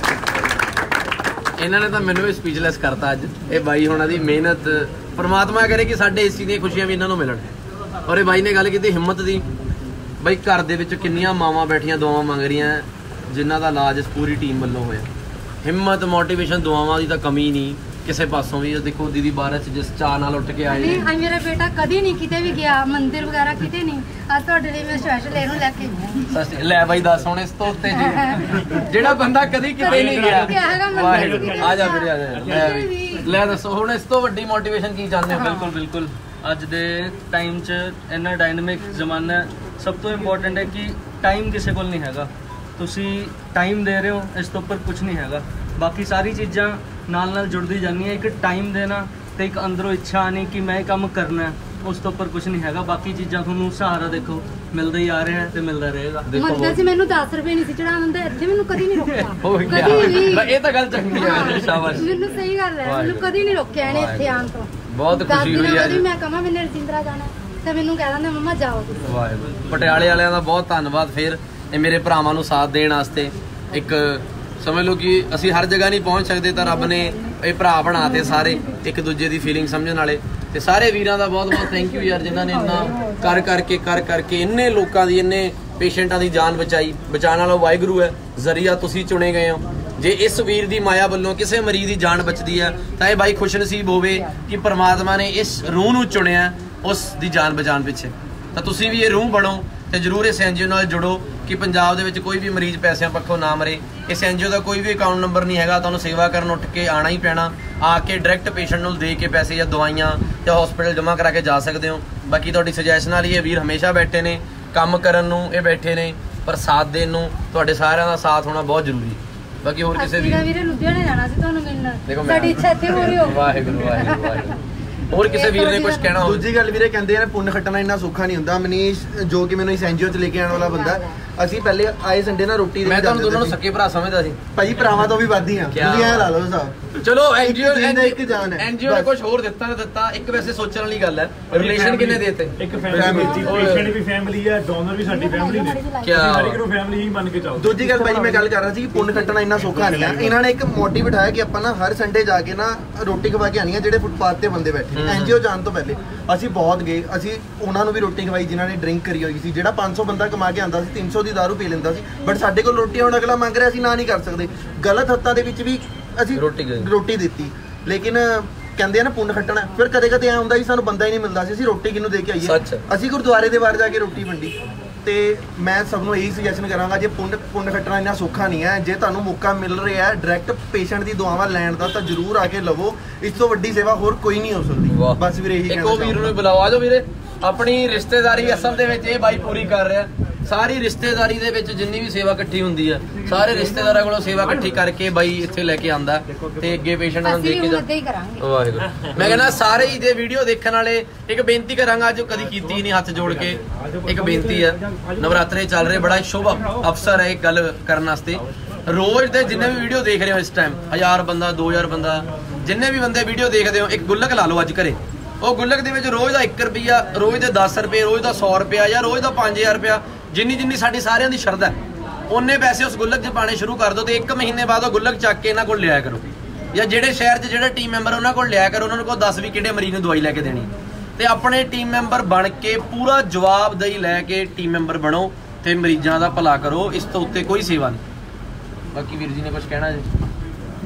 ਇਹਨਾਂ ਨੇ ਤਾਂ ਮੈਨੂੰ ਵੀ ਸਪੀਚਲੈਸ ਕਰਤਾ ਅੱਜ। ਇਹ ਬਾਈ ਹੋਣਾ ਦੀ ਮਿਹਨਤ, ਪਰਮਾਤਮਾ ਕਰੇ ਕਿ ਸਾਡੇ ਏਸੀ ਦੀਆਂ ਖੁਸ਼ੀਆਂ ਵੀ ਇਹਨਾਂ ਨੂੰ ਮਿਲਣ। ਔਰ ਇਹ ਬਾਈ ਨੇ ਗੱਲ ਕੀਤੀ ਹਿੰਮਤ ਦੀ। ਬਾਈ ਘਰ ਦੇ ਵਿੱਚ ਕਿੰਨੀਆਂ ਮਾਵਾਂ ਬੈਠੀਆਂ ਦੁਆਵਾਂ ਮੰਗ ਰਹੀਆਂ, ਜਿਨ੍ਹਾਂ ਦਾ ਇਲਾਜ ਇਸ ਪੂਰੀ ਟੀਮ ਵੱਲੋਂ ਹੋਇਆ। ਹਿੰਮਤ, ਮੋਟੀਵੇਸ਼ਨ, ਦੁਆਵਾਂ ਦੀ ਤਾਂ ਕਮੀ ਨਹੀਂ ਕਿਸੇ ਪਾਸੋਂ ਵੀ। ਦੇਖੋ ਦੀਦੀ ਬਾਰਾਂ ਚ ਜਿਸ ਚਾਹ ਨਾਲ ਉੱਠ ਕੇ ਆਏ ਨੇ। ਨਹੀਂ, ਮੇਰਾ ਬੇਟਾ ਕਦੀ ਨਹੀਂ ਕਿਤੇ ਵੀ ਗਿਆ, ਮੰਦਿਰ ਵਗੈਰਾ ਕਿਤੇ ਨਹੀਂ। ਅੱਜ ਤੁਹਾਡੇ ਲਈ ਮੈਂ ਸਪੈਸ਼ਲ ਇਹਨੂੰ ਲੈ ਕੇ ਸਸਤੀ ਲੈ ਬਾਈ ਦੱਸ ਹੁਣ ਇਸ ਤੋਂ ਉੱਤੇ ਜੀ ਜਿਹੜਾ ਬੰਦਾ ਕਦੀ ਕਿਤੇ ਨਹੀਂ ਗਿਆ। ਵਾਹਿਗੁਰੂ ਆ ਜਾ ਵੀਰੇ, ਆ ਜਾ ਲੈ ਵੀ ਲੈ ਦੱਸੋ ਹੁਣ ਇਸ ਤੋਂ ਵੱਡੀ ਮੋਟੀਵੇਸ਼ਨ ਕੀ ਚਾਹੁੰਦੇ ਹੋ? ਬਿਲਕੁਲ ਬਿਲਕੁਲ ਅੱਜ ਦੇ ਟਾਈਮ 'ਚ ਇੰਨਾ ਡਾਇਨਾਮਿਕ ਜ਼ਮਾਨਾ ਹੈ, ਸਭ ਤੋਂ ਇੰਪੋਰਟੈਂਟ ਹੈ ਕਿ ਟਾਈਮ ਕਿਸੇ ਕੋਲ ਨਹੀਂ ਹੈਗਾ। ਤੁਸੀਂ ਟਾਈਮ ਦੇ ਰਹੇ ਹੋ, ਇਸ ਤੋਂ ਉੱਪਰ ਕੁਝ ਨਹੀਂ ਹੈਗਾ। ਬਾਕੀ ਸਾਰੀ ਚੀਜ਼ਾਂ ਨਾਲ ਨਾਲ ਜੁੜਦੀ ਜਾਂਦੀਆਂ। ਇੱਕ ਟਾਈਮ ਦੇਣਾ ਤੇ ਇੱਕ ਅੰਦਰੋਂ ਇੱਛਾ ਆਣੀ ਕਿ ਮੈਂ ਇਹ ਕੰਮ ਕਰਨਾ, ਉਸ ਤੋਂ ਉੱਪਰ ਕੁਝ ਨਹੀਂ ਹੈਗਾ। ਬਾਕੀ ਚੀਜ਼ਾਂ ਤੁਹਾਨੂੰ ਸਹਾਰਾ ਦੇਖੋ ਮਿਲਦਾ ਹੀ ਆ ਰਿਹਾ ਤੇ ਮਿਲਦਾ ਰਹੇਗਾ। ਮੰਦਰ 'ਚ ਮੈਨੂੰ ਦਸ ਰੁਪਏ ਨਹੀਂ ਸੀ ਚੜਾਉਣ ਦਿੰਦੇ, ਇੱਥੇ ਮੈਨੂੰ ਕਦੀ ਨਹੀਂ ਰੋਕਿਆ। ਕਦੀ ਵੀ ਇਹ ਤਾਂ ਗੱਲ ਚੰਗੀ ਹੈ, ਸ਼ਾਬਾਸ਼। ਮੈਨੂੰ ਸਹੀ ਗੱਲ ਹੈ, ਮੈਨੂੰ ਕਦੀ ਨਹੀਂ ਰੋਕਿਆ ਇਹਨੇ ਇੱਥੇ ਆਉਣ ਤੋਂ। ਬਹੁਤ ਖੁਸ਼ੀ ਹੋਈ ਹੈ ਜੀ। ਮੈਂ ਕਹਾਂ ਮੈਨੇ ਰਜਿੰਦਰਾ ਜਾਣਾ ਤੇ ਮੈਨੂੰ ਕਹਿ ਦਿੰਦੇ ਮੰਮਾ ਜਾਓ ਤੁਸੀਂ। ਵਾਹਿਗੁਰੂ ਪਟਿਆਲੇ ਵਾਲਿਆਂ ਦਾ ਬਹੁਤ ਧੰਨਵਾਦ ਫਿਰ ਇਹ ਮੇਰੇ ਭਰਾਵਾਂ ਨੂੰ ਸਾਥ ਦੇਣ ਵਾਸਤੇ। ਇੱਕ ਸਮਝ ਲਓ ਕਿ ਅਸੀਂ ਹਰ ਜਗ੍ਹਾ ਨਹੀਂ ਪਹੁੰਚ ਸਕਦੇ, ਤਾਂ ਰੱਬ ਨੇ ਇਹ ਭਰਾ ਬਣਾਤੇ ਸਾਰੇ ਇੱਕ ਦੂਜੇ ਦੀ ਫੀਲਿੰਗ ਸਮਝਣ ਵਾਲੇ। ਤੇ ਸਾਰੇ ਵੀਰਾਂ ਦਾ ਬਹੁਤ ਬਹੁਤ ਥੈਂਕ ਯੂ ਯਾਰ, ਜਿਨ੍ਹਾਂ ਨੇ ਇੰਨਾ ਕਰ ਕਰਕੇ ਕਰ ਕਰਕੇ ਇੰਨੇ ਲੋਕਾਂ ਦੀ, ਇੰਨੇ ਪੇਸ਼ੈਂਟਾਂ ਦੀ ਜਾਨ ਬਚਾਈ। ਬਚਾਉਣ ਵਾਲਾ ਵਾਹਿਗੁਰੂ ਹੈ, ਜ਼ਰੀਆ ਤੁਸੀਂ ਚੁਣੇ ਗਏ ਹੋ। ਜੇ ਇਸ ਵੀਰ ਦੀ ਮਾਇਆ ਵੱਲੋਂ ਕਿਸੇ ਮਰੀਜ਼ ਦੀ ਜਾਨ ਬਚਦੀ ਹੈ ਤਾਂ ਇਹ ਬਾਈ ਖੁਸ਼ਨਸੀਬ ਹੋਵੇ ਕਿ ਪਰਮਾਤਮਾ ਨੇ ਇਸ ਰੂਹ ਨੂੰ ਚੁਣਿਆ ਉਸ ਦੀ ਜਾਨ ਬਚਾਉਣ ਪਿੱਛੇ। ਤਾਂ ਤੁਸੀਂ ਵੀ ਇਹ ਰੂਹ ਬਣੋ ਤੇ ਜ਼ਰੂਰ ਇਸ ਐਨਜੀਓ ਨਾਲ ਜੁੜੋ ਕਿ ਪੰਜਾਬ ਦੇ ਵਿੱਚ ਕੋਈ ਵੀ ਮਰੀਜ਼ ਪੈਸਿਆਂ ਪੱਖੋਂ ਨਾ ਮਰੇ। ਇਸ ਐਨਜੀਓ ਦਾ ਕੋਈ ਵੀ ਅਕਾਊਂਟ ਨੰਬਰ ਨਹੀਂ ਹੈਗਾ, ਤੁਹਾਨੂੰ ਸੇਵਾ ਕਰਨ ਉੱਠ ਕੇ ਆਣਾ ਹੀ ਪੈਣਾ। ਆ ਕੇ ਡਾਇਰੈਕਟ ਪੇਸ਼ੈਂਟ ਨੂੰ ਦੇ ਕੇ ਪੈਸੇ ਜਾਂ ਦਵਾਈਆਂ ਜਾਂ ਹਸਪੀਟਲ ਜਮ੍ਹਾਂ ਕਰਾ ਕੇ ਜਾ ਸਕਦੇ ਹੋ। ਬਾਕੀ ਤੁਹਾਡੀ ਸੁਜੈਸ਼ਨ ਨਾਲ ਹੀ ਇਹ ਵੀਰ ਹਮੇਸ਼ਾ ਬੈਠੇ ਨੇ, ਕੰਮ ਕਰਨ ਨੂੰ ਇਹ ਬੈਠੇ ਨੇ, ਪਰ ਸਾਥ ਦੇਣ ਨੂੰ ਤੁਹਾਡੇ ਸਾਰਿਆਂ ਦਾ ਸਾਥ ਹੋਣਾ ਬਹੁਤ ਜ਼ਰੂਰੀ। ਬਾਕੀ ਹੋਰ ਕਿਸੇ ਵੀ ਵੀਰੇ ਲੁਧਿਆਣੇ ਜਾਣਾ ਸੀ ਤੁਹਾਨੂੰ ਮਿਲਣ, ਸਾਡੀ ਇੱਛਾ ਇੱਥੇ ਹੋ ਰਹੀ ਹੋ। ਵਾਹਿਗੁਰੂ ਵਾਹਿਗੁਰੂ ਵਾਹਿਗੁਰੂ। ਹੋਰ ਕਿਸੇ ਵੀਰ ਨੇ ਕੁਝ ਕਹਿਣਾ ਹੋ? ਦੂਜੀ ਗੱਲ ਵੀਰੇ ਕਹਿੰਦੇ ਆ ਪੁੰਨ ਖੱਟਣਾ ਇੰਨਾ ਸੌਖਾ ਨਹੀਂ ਹੁੰਦਾ। ਮਨੀਸ਼ ਜੋ ਕਿ ਮੈਨੂੰ ਇਸ ਐਨਜੀਓ 'ਚ ਲੈ ਕੇ ਆਉਣ ਵਾਲਾ ਬੰਦਾ, ਅਸੀਂ ਪਹਿਲੇ ਆਏ ਸੰਡੇ ਨਾਲ ਰੋਟੀ ਦੇ ਮੈਂ ਤੁਹਾਨੂੰ ਦੋਨਾਂ ਨੂੰ ਸੱਕੇ ਭਰਾ ਸਮਝਦਾ ਸੀ ਭਾਜੀ, ਭਰਾਵਾਂ ਤੋਂ ਵੀ ਵੱਧ ਹੀ ਆ। ਤੁਸੀਂ ਐ ਲਾ ਲਓ ਸਾਹਿਬ। ਚਲੋ ਐਨਜੀਓ ਇੱਕ ਜਾਨ ਹੈ, ਐਨਜੀਓ ਨੇ ਕੁਝ ਹੋਰ ਦਿੱਤਾ ਨਾ ਦਿੱਤਾ। ਇੱਕ ਵੈਸੇ ਸੋਚਣ ਵਾਲੀ ਗੱਲ ਹੈ, ਰਿਲੇਸ਼ਨ ਕਿੰਨੇ ਦੇਤੇ? ਇੱਕ ਫੈਮਿਲੀ, ਪੇਸ਼ੈਂਟ ਵੀ ਫੈਮਿਲੀ ਹੈ, ਡੋਨਰ ਵੀ ਸਾਡੀ ਫੈਮਿਲੀ ਨੇ। ਕੀ ਹਰ ਇੱਕ ਨੂੰ ਫੈਮਿਲੀ ਹੀ ਮੰਨ ਕੇ ਚੱਲੋ। ਦੂਜੀ ਗੱਲ ਭਾਜੀ ਮੈਂ ਗੱਲ ਕਰ ਰਿਹਾ ਸੀ ਕਿ ਪੁੰਨ ਖੱਟਣਾ ਇੰਨਾ ਸੌਖਾ ਨਹੀਂ ਆ। ਇਹਨਾਂ ਨੇ ਇੱਕ ਮੋਟਿਵ ਬਿਠਾਇਆ ਕਿ ਆਪਾਂ ਨਾ ਹਰ ਸੰਡੇ ਜਾ ਕੇ ਨਾ ਰੋਟੀ ਖਵਾ ਕੇ ਆਣੀ ਆ ਜਿਹੜੇ ਫੁੱਟਪਾਥ ਤੇ ਬੰਦੇ ਬੈਠੇ। ਐਨਜੀਓ ਜਾਣ ਤੋਂ ਪਹਿਲੇ ਅਸੀਂ ਬਹੁਤ ਗਏ, ਅਸੀਂ ਉਹਨਾਂ ਨੂੰ ਵੀ ਰੋਟੀ ਖਵਾਈ ਜਿਨ੍ਹਾਂ ਨੇ ਡਰਿੰਕ ਕਰੀ ਹੋਈ ਸੀ। ਜਿਹੜਾ ਪੰਜ ਸੌ ਬੰਦਾ ਕਮਾ ਕੇ ਆਂਦਾ ਸੀ, ਤਿੰਨ ਸੌ ਦੀ ਦਾਰੂ ਪੀ ਲੈਂਦਾ ਸੀ, ਬਟ ਸਾਡੇ ਕੋਲ ਰੋਟੀ ਹੁਣ ਅਗਲਾ ਮੰਗ ਰਿਹਾ, ਅਸੀਂ ਨਾ ਨਹੀਂ ਕਰ ਸਕਦੇ। ਗਲਤ ਹੱਥਾਂ ਦੇ ਵਿੱਚ ਵੀ ਅਸੀਂ ਰੋਟੀ ਦਿੱਤੀ, ਲੇਕਿਨ ਕਹਿੰਦੇ ਆ ਨਾ ਪੁੰਨ ਖੱਟਣਾ। ਫਿਰ ਕਦੇ ਕਦੇ ਐ ਹੁੰਦਾ ਸੀ ਸਾਨੂੰ ਬੰਦਾ ਹੀ ਨਹੀਂ ਮਿਲਦਾ ਸੀ, ਅਸੀਂ ਰੋਟੀ ਕਿਹਨੂੰ ਦੇ ਕੇ ਆਈਏ। ਅਸੀਂ ਗੁਰਦੁਆਰੇ ਦੇ ਬਾਹਰ ਜਾ ਕੇ ਰੋਟੀ ਵੰਡੀ। ਤੇ ਮੈਂ ਸਭ ਨੂੰ ਇਹੀ ਸੁਜੈਸ਼ਨ ਕਰਾਂਗਾ, ਜੇ ਪੁੰਨ ਪੁੰਨ ਖੱਟਣਾ ਇੰਨਾ ਸੌਖਾ ਨਹੀਂ ਹੈ। ਜੇ ਤੁਹਾਨੂੰ ਮੌਕਾ ਮਿਲ ਰਿਹਾ ਹੈ ਡਾਇਰੈਕਟ ਪੇਸ਼ੈਂਟ ਦੀ ਦੁਆਵਾਂ ਲੈਣ ਦਾ, ਤਾਂ ਜ਼ਰੂਰ ਆ ਕੇ ਲਵੋ। ਇਸ ਤੋਂ ਵੱਡੀ ਸੇਵਾ ਹੋਰ ਕੋਈ ਨਹੀਂ ਹੋ ਸਕਦੀ। ਬਸ ਵੀਰੇ ਇਹੀ ਇੱਕ ਉਹ ਵੀਰ ਨੂੰ ਬੁਲਾਓ, ਆਜੋ ਵੀਰੇ। ਆਪਣੀ ਰਿਸ਼ਤੇਦਾਰੀ ਅਸਲ ਦੇ ਵਿੱਚ ਇਹ ਬਾਈ ਪੂਰੀ ਕਰ ਰਿਹਾ। ਸਾਰੀ ਰਿਸ਼ਤੇਦਾਰੀ ਦੇ ਵਿੱਚ ਜਿੰਨੀ ਵੀ ਸੇਵਾ ਇਕੱਠੀ ਹੁੰਦੀ ਹੈ, ਸਾਰੇ ਰਿਸ਼ਤੇਦਾਰਾਂ ਕੋਲੋਂ ਸੇਵਾ ਇਕੱਠੀ ਕਰਕੇ ਬਾਈ ਇੱਥੇ ਲੈ ਕੇ ਆਂਦਾ ਤੇ ਅੱਗੇ ਪੇਸ਼ੈਂਟਾਂ ਨੂੰ ਦੇਖ ਕੇ ਜਾ। ਵਾਹਿਗੁਰੂ। ਮੈਂ ਕਹਿੰਦਾ ਸਾਰੇ ਹੀ ਜੇ ਵੀਡੀਓ ਦੇਖਣ ਵਾਲੇ ਇੱਕ ਬੇਨਤੀ ਕਰਾਂਗਾ, ਜੋ ਕਦੀ ਕੀਤੀ ਨਹੀਂ, ਹੱਥ ਜੋੜ ਕੇ ਇੱਕ ਬੇਨਤੀ ਹੈ। ਨਵਰਾਤਰੇ ਚੱਲ ਰਹੇ, ਬੜਾ ਸ਼ੁਭ ਅਵਸਰ ਹੈ ਇੱਕ ਗੱਲ ਕਰਨ ਵਾਸਤੇ। ਰੋਜ਼ ਦੇ ਜਿੰਨੇ ਵੀ ਵੀਡੀਓ ਦੇਖ ਰਹੇ ਹੋ ਇਸ ਟਾਈਮ, ਹਜ਼ਾਰ ਬੰਦਾ, ਦੋ ਹਜ਼ਾਰ ਬੰਦਾ, ਜਿੰਨੇ ਵੀ ਬੰਦੇ ਵੀਡੀਓ ਦੇਖਦੇ ਹੋ, ਇੱਕ ਗੁੱਲਕ ਲਾ ਲਓ ਅੱਜ ਘਰੇ। ਉਹ ਗੁੱਲਕ ਦੇ ਵਿੱਚ ਰੋਜ਼ ਦਾ ਇੱਕ ਰੁਪਈਆ, ਰੋਜ਼ ਦੇ ਦਸ ਰੁਪਏ, ਰੋਜ਼ ਦਾ ਸੌ ਰੁਪਇਆ ਜਾਂ ਰੋਜ਼ ਦਾ ਪੰਜ ਹਜ਼ਾਰ ਰੁਪਇਆ, ਜਿੰਨੀ ਜਿੰਨੀ ਸਾਡੀ ਸਾਰਿਆਂ ਦੀ ਸ਼ਰਧਾ, ਉਹਨੇ ਪੈਸੇ ਉਸ ਗੁੱਲਕ 'ਚ ਪਾਣੇ ਸ਼ੁਰੂ ਕਰ ਦਿਓ। ਤੇ ਇੱਕ ਮਹੀਨੇ ਬਾਅਦ ਉਹ ਗੁੱਲਕ ਚੱਕ ਕੇ ਇਹਨਾਂ ਕੋਲ ਲਿਆਇਆ ਕਰੋ, ਜਾਂ ਜਿਹੜੇ ਸ਼ਹਿਰ 'ਚ ਜਿਹੜੇ ਟੀਮ ਮੈਂਬਰ ਉਹਨਾਂ ਕੋਲ ਲਿਆਇਆ ਕਰੋ। ਉਹਨਾਂ ਨੂੰ ਕਹੋ ਦੱਸ ਵੀ ਕਿਹੜੇ ਮਰੀਜ਼ ਨੂੰ ਦਵਾਈ ਲੈ ਕੇ ਦੇਣੀ। ਤੇ ਆਪਣੇ ਟੀਮ ਮੈਂਬਰ ਬਣ ਕੇ ਪੂਰਾ ਜਵਾਬਦੇਹੀ ਲੈ ਕੇ ਟੀਮ ਮੈਂਬਰ ਬਣੋ ਤੇ ਮਰੀਜ਼ਾਂ ਦਾ ਭਲਾ ਕਰੋ। ਇਸ ਤੋਂ ਉੱਤੇ ਕੋਈ ਸੇਵਾ ਨਹੀਂ। ਬਾਕੀ ਵੀਰ ਜੀ ਨੇ ਕੁਝ ਕਹਿਣਾ ਜੀ?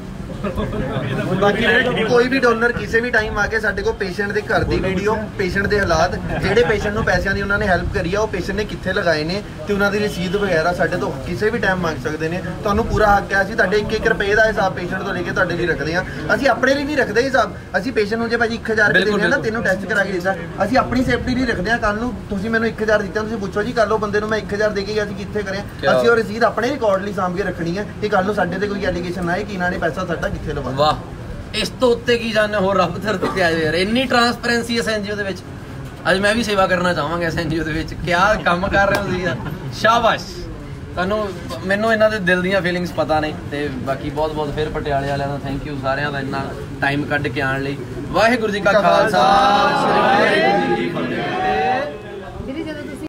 ਬਾਕੀ ਕੋਈ ਵੀ ਡੋਨਰ ਕਿਸੇ ਵੀ ਟਾਈਮ ਆ ਕੇ ਸਾਡੇ ਕੋਲ ਪੇਸ਼ੈਂਟ ਦੇ ਘਰ ਦੀ ਵੀਡੀਓ, ਪੇਸ਼ੈਂਟ ਦੇ ਹਾਲਾਤ, ਜਿਹੜੇ ਪੇਸ਼ੈਂਟ ਨੂੰ ਪੈਸਿਆਂ ਦੀ ਉਹਨਾਂ ਨੇ ਹੈਲਪ ਕਰੀ ਆ, ਉਹ ਪੇਸ਼ੈਂਟ ਨੇ ਕਿੱਥੇ ਲਗਾਏ ਨੇ ਤੇ ਉਹਨਾਂ ਦੀ ਰਸੀਦ ਵਗੈਰਾ ਸਾਡੇ ਤੋਂ ਕਿਸੇ ਵੀ ਟਾਈਮ ਮੰਗ ਸਕਦੇ ਨੇ। ਤੁਹਾਨੂੰ ਪੂਰਾ ਹੱਕ ਹੈ, ਅਸੀਂ ਤੁਹਾਡੇ ਇੱਕ ਇੱਕ ਰੁਪਏ ਦਾ ਹਿਸਾਬ ਪੇਸ਼ੈਂਟ ਤੋਂ ਲੈ ਕੇ ਤੁਹਾਡੇ ਲਈ ਰੱਖਦੇ ਹਾਂ। ਅਸੀਂ ਆਪਣੇ ਲਈ ਨਹੀਂ ਰੱਖਦੇ ਹਿਸਾਬ, ਅਸੀਂ ਪੇਸ਼ੈਂਟ ਨੂੰ ਜੇ ਭਾਜੀ ਇੱਕ ਹਜ਼ਾਰ ਰੁਪਏ ਦੇਣੇ ਆ ਨਾ, ਤੈਨੂੰ ਟੈਸਟ ਕਰਾ ਕੇ ਦਿੱਤਾ, ਅਸੀਂ ਆਪਣੀ ਸੇਫਟੀ ਲਈ ਰੱਖਦੇ ਹਾਂ। ਕੱਲ ਨੂੰ ਤੁਸੀਂ ਮੈਨੂੰ ਇੱਕ ਹਜ਼ਾਰ ਦਿੱਤਾ, ਤੁਸੀਂ ਪੁੱਛੋ ਜੀ ਕੱਲ ਉਹ ਬੰਦੇ ਨੂੰ ਮੈਂ ਇੱਕ ਹਜ਼ਾਰ ਦੇ ਕੇ ਗਿਆ ਸੀ ਕਿੱਥੇ ਕਰਿਆ, ਅਸੀਂ ਉਹ ਰਸੀਦ ਆਪਣੇ ਰਿਕਾਰਡ ਲਈ ਸਾਂਭ ਕੇ ਰੱਖਣੀ ਹੈ ਕਿ ਕੱਲ ਨੂੰ ਸਾਡੇ ਤੇ ਕੋਈ ਐਲੀਗੇਸ਼ਨ ਆਏ ਕਿ ਇਹਨਾਂ ਨੇ ਪੈਸਾ ਸਾਡਾ ਕਿੱਥੇ ਲਵਾਇਆ। ਵਾਹ, ਇਸ ਤੋਂ ਉੱਤੇ ਕੀ ਜਾਣੇ ਹੋਰ ਰੱਬ ਧਰਤੀ ਤੇ ਆਏ ਯਾਰ, ਇੰਨੀ ਟਰਾਂਸਪੇਰੈਂਸੀ ਇਸ ਐਨਜੀਓ ਦੇ ਵਿੱਚ। ਅੱਜ ਮੈਂ ਵੀ ਸੇਵਾ ਕਰਨਾ ਚਾਹਾਂਗਾ ਇਸ ਐਨਜੀਓ ਦੇ ਵਿੱਚ। ਕਿਆ ਕੰਮ ਕਰ ਰਹੇ ਹੋ ਤੁਸੀਂ ਯਾਰ, ਸ਼ਾਬਾਸ਼ ਤੁਹਾਨੂੰ। ਮੈਨੂੰ ਇਹਨਾਂ ਦੇ ਦਿਲ ਦੀਆਂ ਫੀਲਿੰਗਸ ਪਤਾ ਨੇ। ਤੇ ਬਾਕੀ ਬਹੁਤ ਬਹੁਤ ਫਿਰ ਪਟਿਆਲੇ ਵਾਲਿਆਂ ਦਾ ਥੈਂਕ ਯੂ ਸਾਰਿਆਂ ਦਾ ਇੰਨਾ ਟਾਈਮ ਕੱਢ ਕੇ ਆਉਣ ਲਈ। ਵਾਹਿਗੁਰੂ ਜੀ ਕਾ ਖਾਲਸਾ, ਵਾਹਿਗੁਰੂ ਜੀ ਕੀ ਫਤਿਹ।